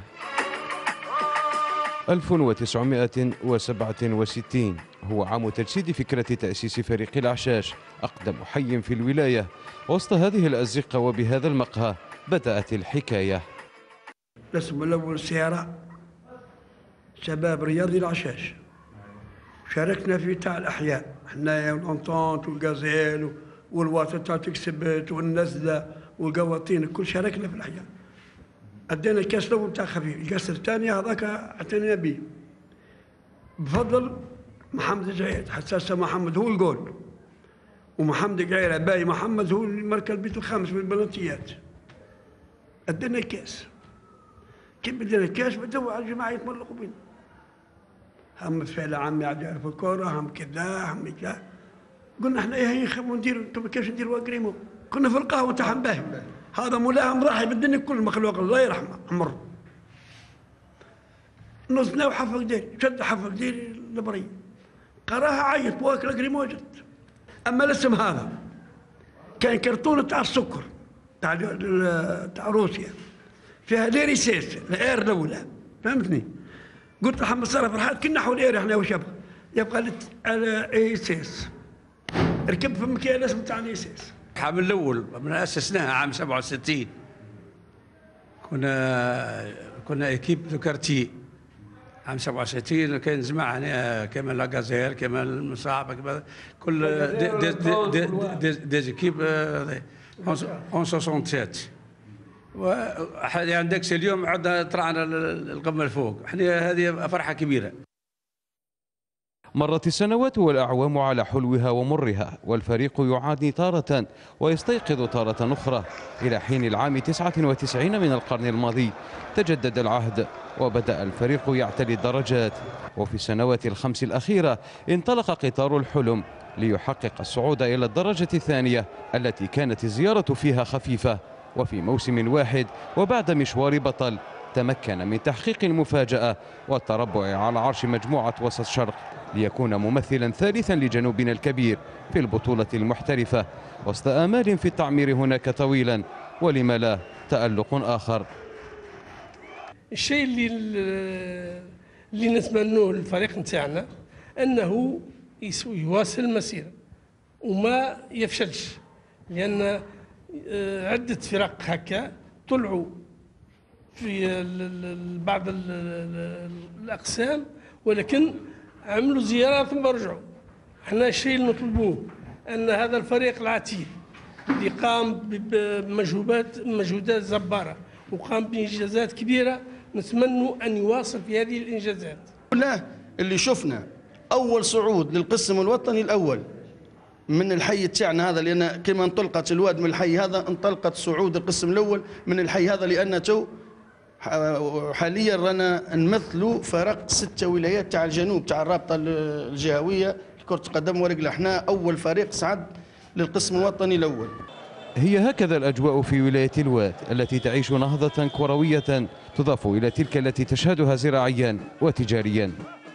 ألف وتسعمائة وسبعة وستين هو عام تجسيد فكرة تأسيس فريق الأعشاش، أقدم حي في الولاية. وسط هذه الأزقة وبهذا المقهى بدأت الحكاية. الاسم الأول سيارة شباب رياضي العشاش، شاركنا في تاع الأحياء حنايا والأنطونت والغازيل والواسطة تاع تكسبت والنزلة والقواطين، الكل شاركنا في الأحياء. أدينا الكاس الأول تاع خفيف، الكاس الثاني هذاك اعتنينا به بفضل محمد الجعيد، حساسة محمد هو الجول، ومحمد الجعيد باي محمد هو المركز البيت الخامس من البلنتيات. أدينا الكاس، كيف بدينا الكاس بدأوا على الجماعة يتملقوا بينا. هم فعل عمي عاد يعرف الكورة، هم كذا هم كذا. قلنا احنا ايه نخافوا نديروا انتم كيفاش نديروا اجريمو؟ كنا في القهوة تاع حنباهي، هذا مولاهم راح بالدنيا كل المخلوق الله يرحمه عمر. نزلنا وحفظ ديري، شد حفظ ديري البرية. قراها عيط واكل اجريمو وجد. اما الاسم هذا كان كرتون تاع السكر تاع تاع روسيا فيها ليري سيس الاير الاولى، فهمتني؟ قلت محمد صار فرحات كنا حول اير احنا وش يبغى؟ يبغى على اي سيس. ركب في مكان الاسم تاع الاي سيس. الحامل الاول من اسسناها عام سبعة وستين. كنا كنا ايكيب دو كارتي عام سبعة وستين، كان نجمع هنا كمال لاكازير كمال المصعب كمال كل دي دي دي دي دي زيكيب اون سبعة وستين. وحاليا عندك اليوم عدنا طلعنا القمه الفوق، احنا هذه فرحه كبيره. مرت السنوات والأعوام على حلوها ومرها، والفريق يعاني تارة ويستيقظ تارة أخرى، إلى حين العام تسعة وتسعين من القرن الماضي تجدد العهد وبدأ الفريق يعتلي الدرجات. وفي السنوات الخمس الأخيرة انطلق قطار الحلم ليحقق الصعود إلى الدرجة الثانية التي كانت الزيارة فيها خفيفة. وفي موسم واحد وبعد مشوار بطل تمكن من تحقيق المفاجأة والتربع على عرش مجموعة وسط شرق ليكون ممثلا ثالثا لجنوبنا الكبير في البطولة المحترفة، وسط آمال في التعمير هناك طويلا، ولما لا تألق آخر. الشيء اللي اللي نتمنوه للفريق نتاعنا أنه يواصل المسيرة وما يفشلش، لأن عدة فرق هكا طلعوا في بعض الأقسام ولكن عملوا زيارات ثم رجعوا. احنا الشيء اللي نطلبوه أن هذا الفريق العتيد اللي قام بمجهودات مجهودات جبارة وقام بإنجازات كبيرة نتمنوا أن يواصل في هذه الإنجازات. لا اللي شفنا أول صعود للقسم الوطني الأول من الحي تاعنا هذا، لأن كما انطلقت الواد من الحي هذا انطلقت صعود القسم الأول من الحي هذا، لأن تو حاليا رانا نمثلوا فرق ستة ولايات تاع الجنوب تاع الرابطة الجهوية لكرة القدم ورجل. احنا أول فريق صعد للقسم الوطني الأول. هي هكذا الأجواء في ولاية الواد التي تعيش نهضة كروية تضاف إلى تلك التي تشهدها زراعيا وتجاريا.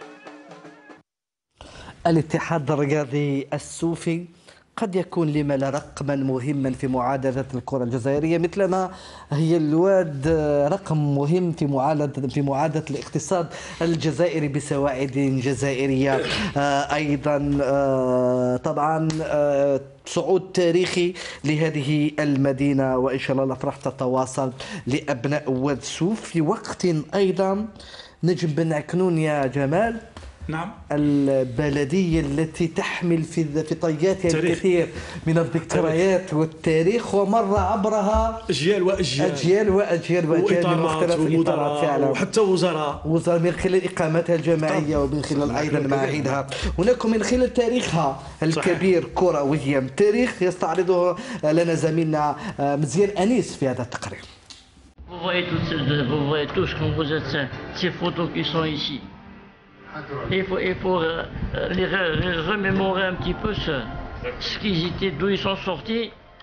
الاتحاد الرياضي السوفي قد يكون لما لا رقما مهما في معادلة الكرة الجزائرية، مثلما هي الواد رقم مهم في معادلة في معادلة الاقتصاد الجزائري بسواعد جزائرية. أيضا طبعا صعود تاريخي لهذه المدينة، وإن شاء الله الأفراح تتواصل لأبناء واد سوف في وقت أيضا نجم بن عكنون يا جمال. نعم. البلدية التي تحمل في في طياتها الكثير من الذكريات والتاريخ، ومر عبرها أجيال وأجيال أجيال وأجيال وأجيال من مختلف الإطارات فعلا، وحتى وزراء وزراء من خلال إقامتها الجماعية ومن خلال أيضا معاهدها هناك، من خلال تاريخها الكبير كرويا، تاريخ يستعرضه لنا زميلنا مزيان أنيس في هذا التقرير. Vous voyez tous, vous voyez tous quand vous êtes ces photos qui sont ici. Il faut, il faut les, les remémorer un petit peu ce, ce qu'ils étaient, d'où ils sont sortis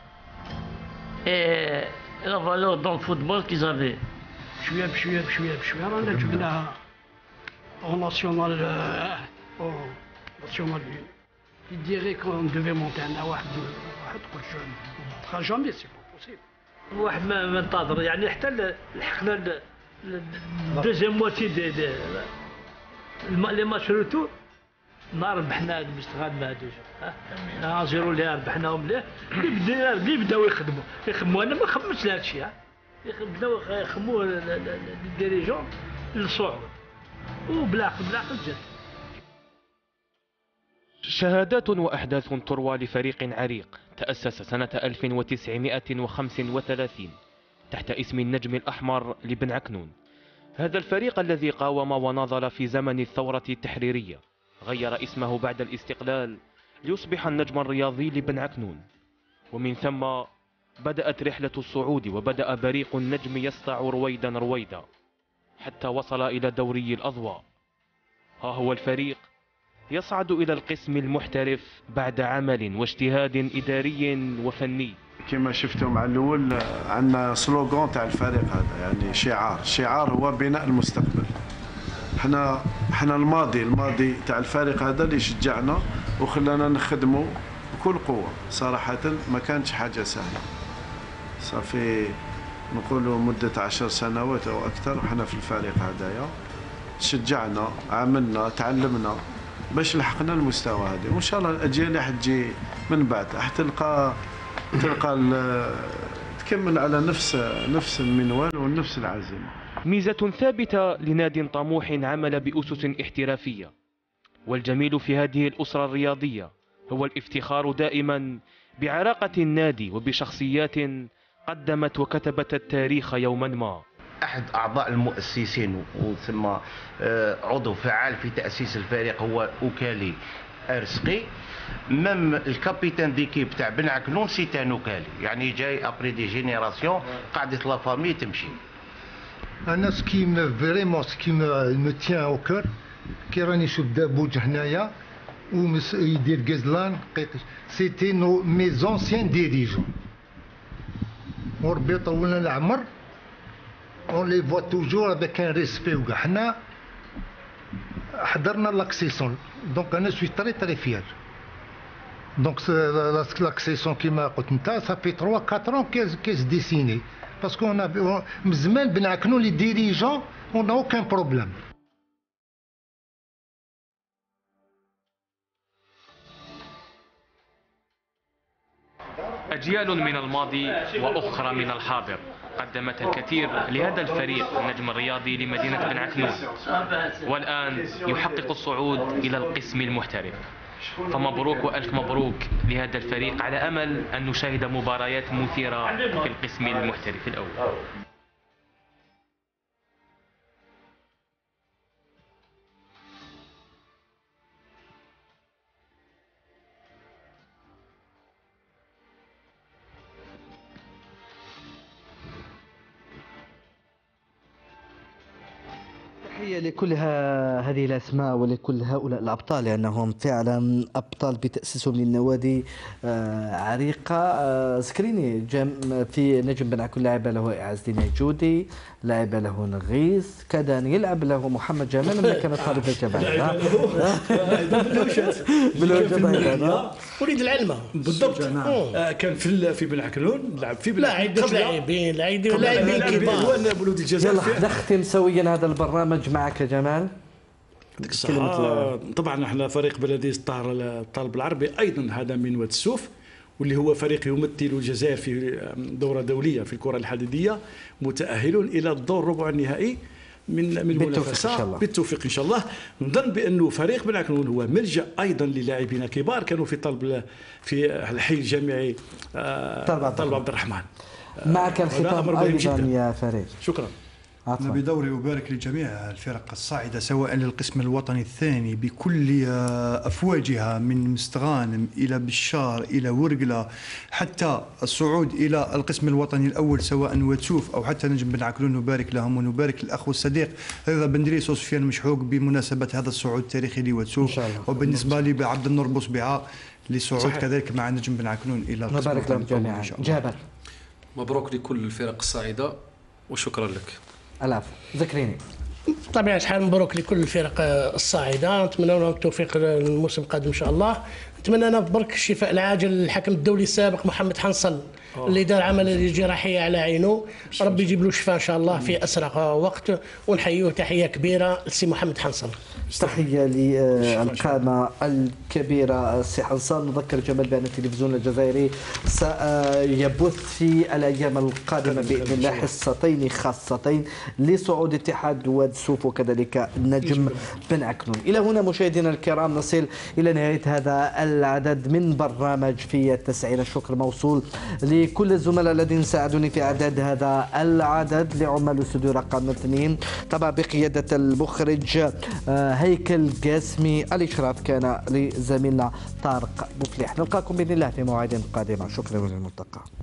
et la valeur dans le football qu'ils avaient. بشويه بشويه بشويه بشويه رانا جبناها au national au national. Il dirait qu'on devait monter à واحد واحد كل شيء jamais c'est pas possible. واحد ما منتظر يعني حتى لحقنا الدوزيام موتي دي دي لي ماتش روتور نهار ربحنا المستغاد ما هادوش ها زيرو اللي ربحناهم ليه اللي بداو يخدموا يخدموا انا ما خممتش لهذا الشيء بداو يخدموا الديريجون للصعود وبالعقل بالعقل جات. شهادات وأحداث تروى لفريق عريق تأسس سنة ألف وتسعمائة وخمسة وثلاثين تحت اسم النجم الأحمر لبن عكنون. هذا الفريق الذي قاوم وناضل في زمن الثورة التحريرية غير اسمه بعد الاستقلال ليصبح النجم الرياضي لبن عكنون، ومن ثم بدأت رحلة الصعود وبدأ بريق النجم يسطع رويدا رويدا حتى وصل إلى دوري الأضواء. ها هو الفريق يصعد إلى القسم المحترف بعد عمل واجتهاد إداري وفني. كما شفتوا مع الأول عندنا سلوغان تاع الفريق هذا، يعني شعار، شعار هو بناء المستقبل. احنا احنا الماضي الماضي تاع الفريق هذا اللي شجعنا وخلانا نخدموا بكل قوة. صراحة ما كانتش حاجة سهلة. صافي نقولوا مدة عشر سنوات أو أكثر وحنا في الفريق هذايا، شجعنا، عملنا، تعلمنا باش لحقنا المستوى هذا، وإن شاء الله الأجيال اللي حتجي من بعد راح تلقى تلقى تكمل على نفس نفس المنوال ونفس العزيمة. ميزة ثابتة لناد طموح عمل بأسس احترافية، والجميل في هذه الأسرة الرياضية هو الافتخار دائما بعراقة النادي وبشخصيات قدمت وكتبت التاريخ يوما ما. أحد أعضاء المؤسسين وثم عضو فعال في تأسيس الفريق هو أوكالي أرسقي. مم الكابيتان ديكيب تاع بن عكنون سي ان أوكالي، يعني جاي ابري دي جينيراسيون قاعدة لا فامي تمشي. أنا سكي فريمون سكي مو تيان أو كور كي راني نشوف دابوج هنايا ويدير غزلان سيتي نو مي زونسيان ديريجون وربي يطول لنا العمر. On les voit toujours avec un respect. حنا حضرنا l'accession, donc je suis très très fier. Donc l'accession كما قلت انت ça fait trois quatre ans qu'elle se dessinait parce qu'on a من زمان بن عكنون les dirigeants on n'a aucun problème. أجيال من الماضي وأخرى من الحاضر قدمت الكثير لهذا الفريق النجم الرياضي لمدينة بن عكنون، والآن يحقق الصعود إلى القسم المحترف. فمبروك وألف مبروك لهذا الفريق، على أمل أن نشاهد مباريات مثيرة في القسم المحترف الأول. تحية لكل هذه الأسماء ولكل هؤلاء الأبطال لأنهم فعلا أبطال بتأسيسهم للنوادي عريقة. سكريني في نجم بن عكنون لاعب له إعاز دين جودي، لاعب له نغيث، كان يلعب له محمد جمال لما كان طالب الجبهة بالوجه وليد العلمة بالضبط. كان في في بن عكنون لعب في لاعبين لاعبين لاعبين كبار. يلا نختم سويا هذا البرنامج معك جمال. طبعا احنا فريق بلدي الطالب العربي ايضا هذا من واد السوف، واللي هو فريق يمثل الجزائر في دورة دولية في الكرة الحديدية، متأهل إلى الدور ربع النهائي من من المنافسة بالتوفيق إن شاء الله. نظن بأنه فريق بن عكنون هو ملجأ أيضا للاعبين كبار كانوا في طلب في الحي الجامعي طلب عبد الرحمن. معك الختام أيضا يا فريد. شكرا. أنا بدوري أبارك لجميع الفرق الصاعدة سواء للقسم الوطني الثاني بكل أفواجها من مستغانم إلى بشار إلى ورقلة، حتى الصعود إلى القسم الوطني الأول سواء وتسوف أو حتى نجم بن عكنون. نبارك لهم ونبارك الأخ والصديق رضا بن دريس وسفيان مشحوق بمناسبة هذا الصعود التاريخي لوتسوف. وبالنسبة لي بعبد النور بوصبيعة لصعود كذلك مع نجم بن عكنون الى مبارك لهم جميعا. جابر، مبروك لكل الفرق الصاعده وشكرا لك. العفو. ذكريني. بطبيعة الحال مبروك لكل الفرق الصاعدة، نتمنى لهم التوفيق الموسم القادم إن شاء الله. نتمنى أنا برك الشفاء العاجل للحكم الدولي السابق محمد حنصل اللي دار عملية جراحية على عينه، ربي يجيب له الشفاء إن شاء الله في أسرع وقت، ونحييه تحية كبيرة لسي محمد حنصل. تحية للقامة الكبيرة سي حنصل. نذكر جمال بأن التلفزيون الجزائري سيبث في الأيام القادمة بإذن الله حصتين خاصتين لصعود اتحاد واد سوف وكذلك نجم بن عكنون. إلى هنا مشاهدينا الكرام نصل إلى نهاية هذا العدد من برنامج في التسعين. الشكر موصول لكل الزملاء الذين ساعدوني في إعداد هذا العدد، لعمال الاستوديو رقم اثنين طبعا بقيادة المخرج هيكل قاسمي، الإشراف كان لزميلنا طارق بوفليح. نلقاكم بإذن الله في موعد قادمة. شكرا للملتقى.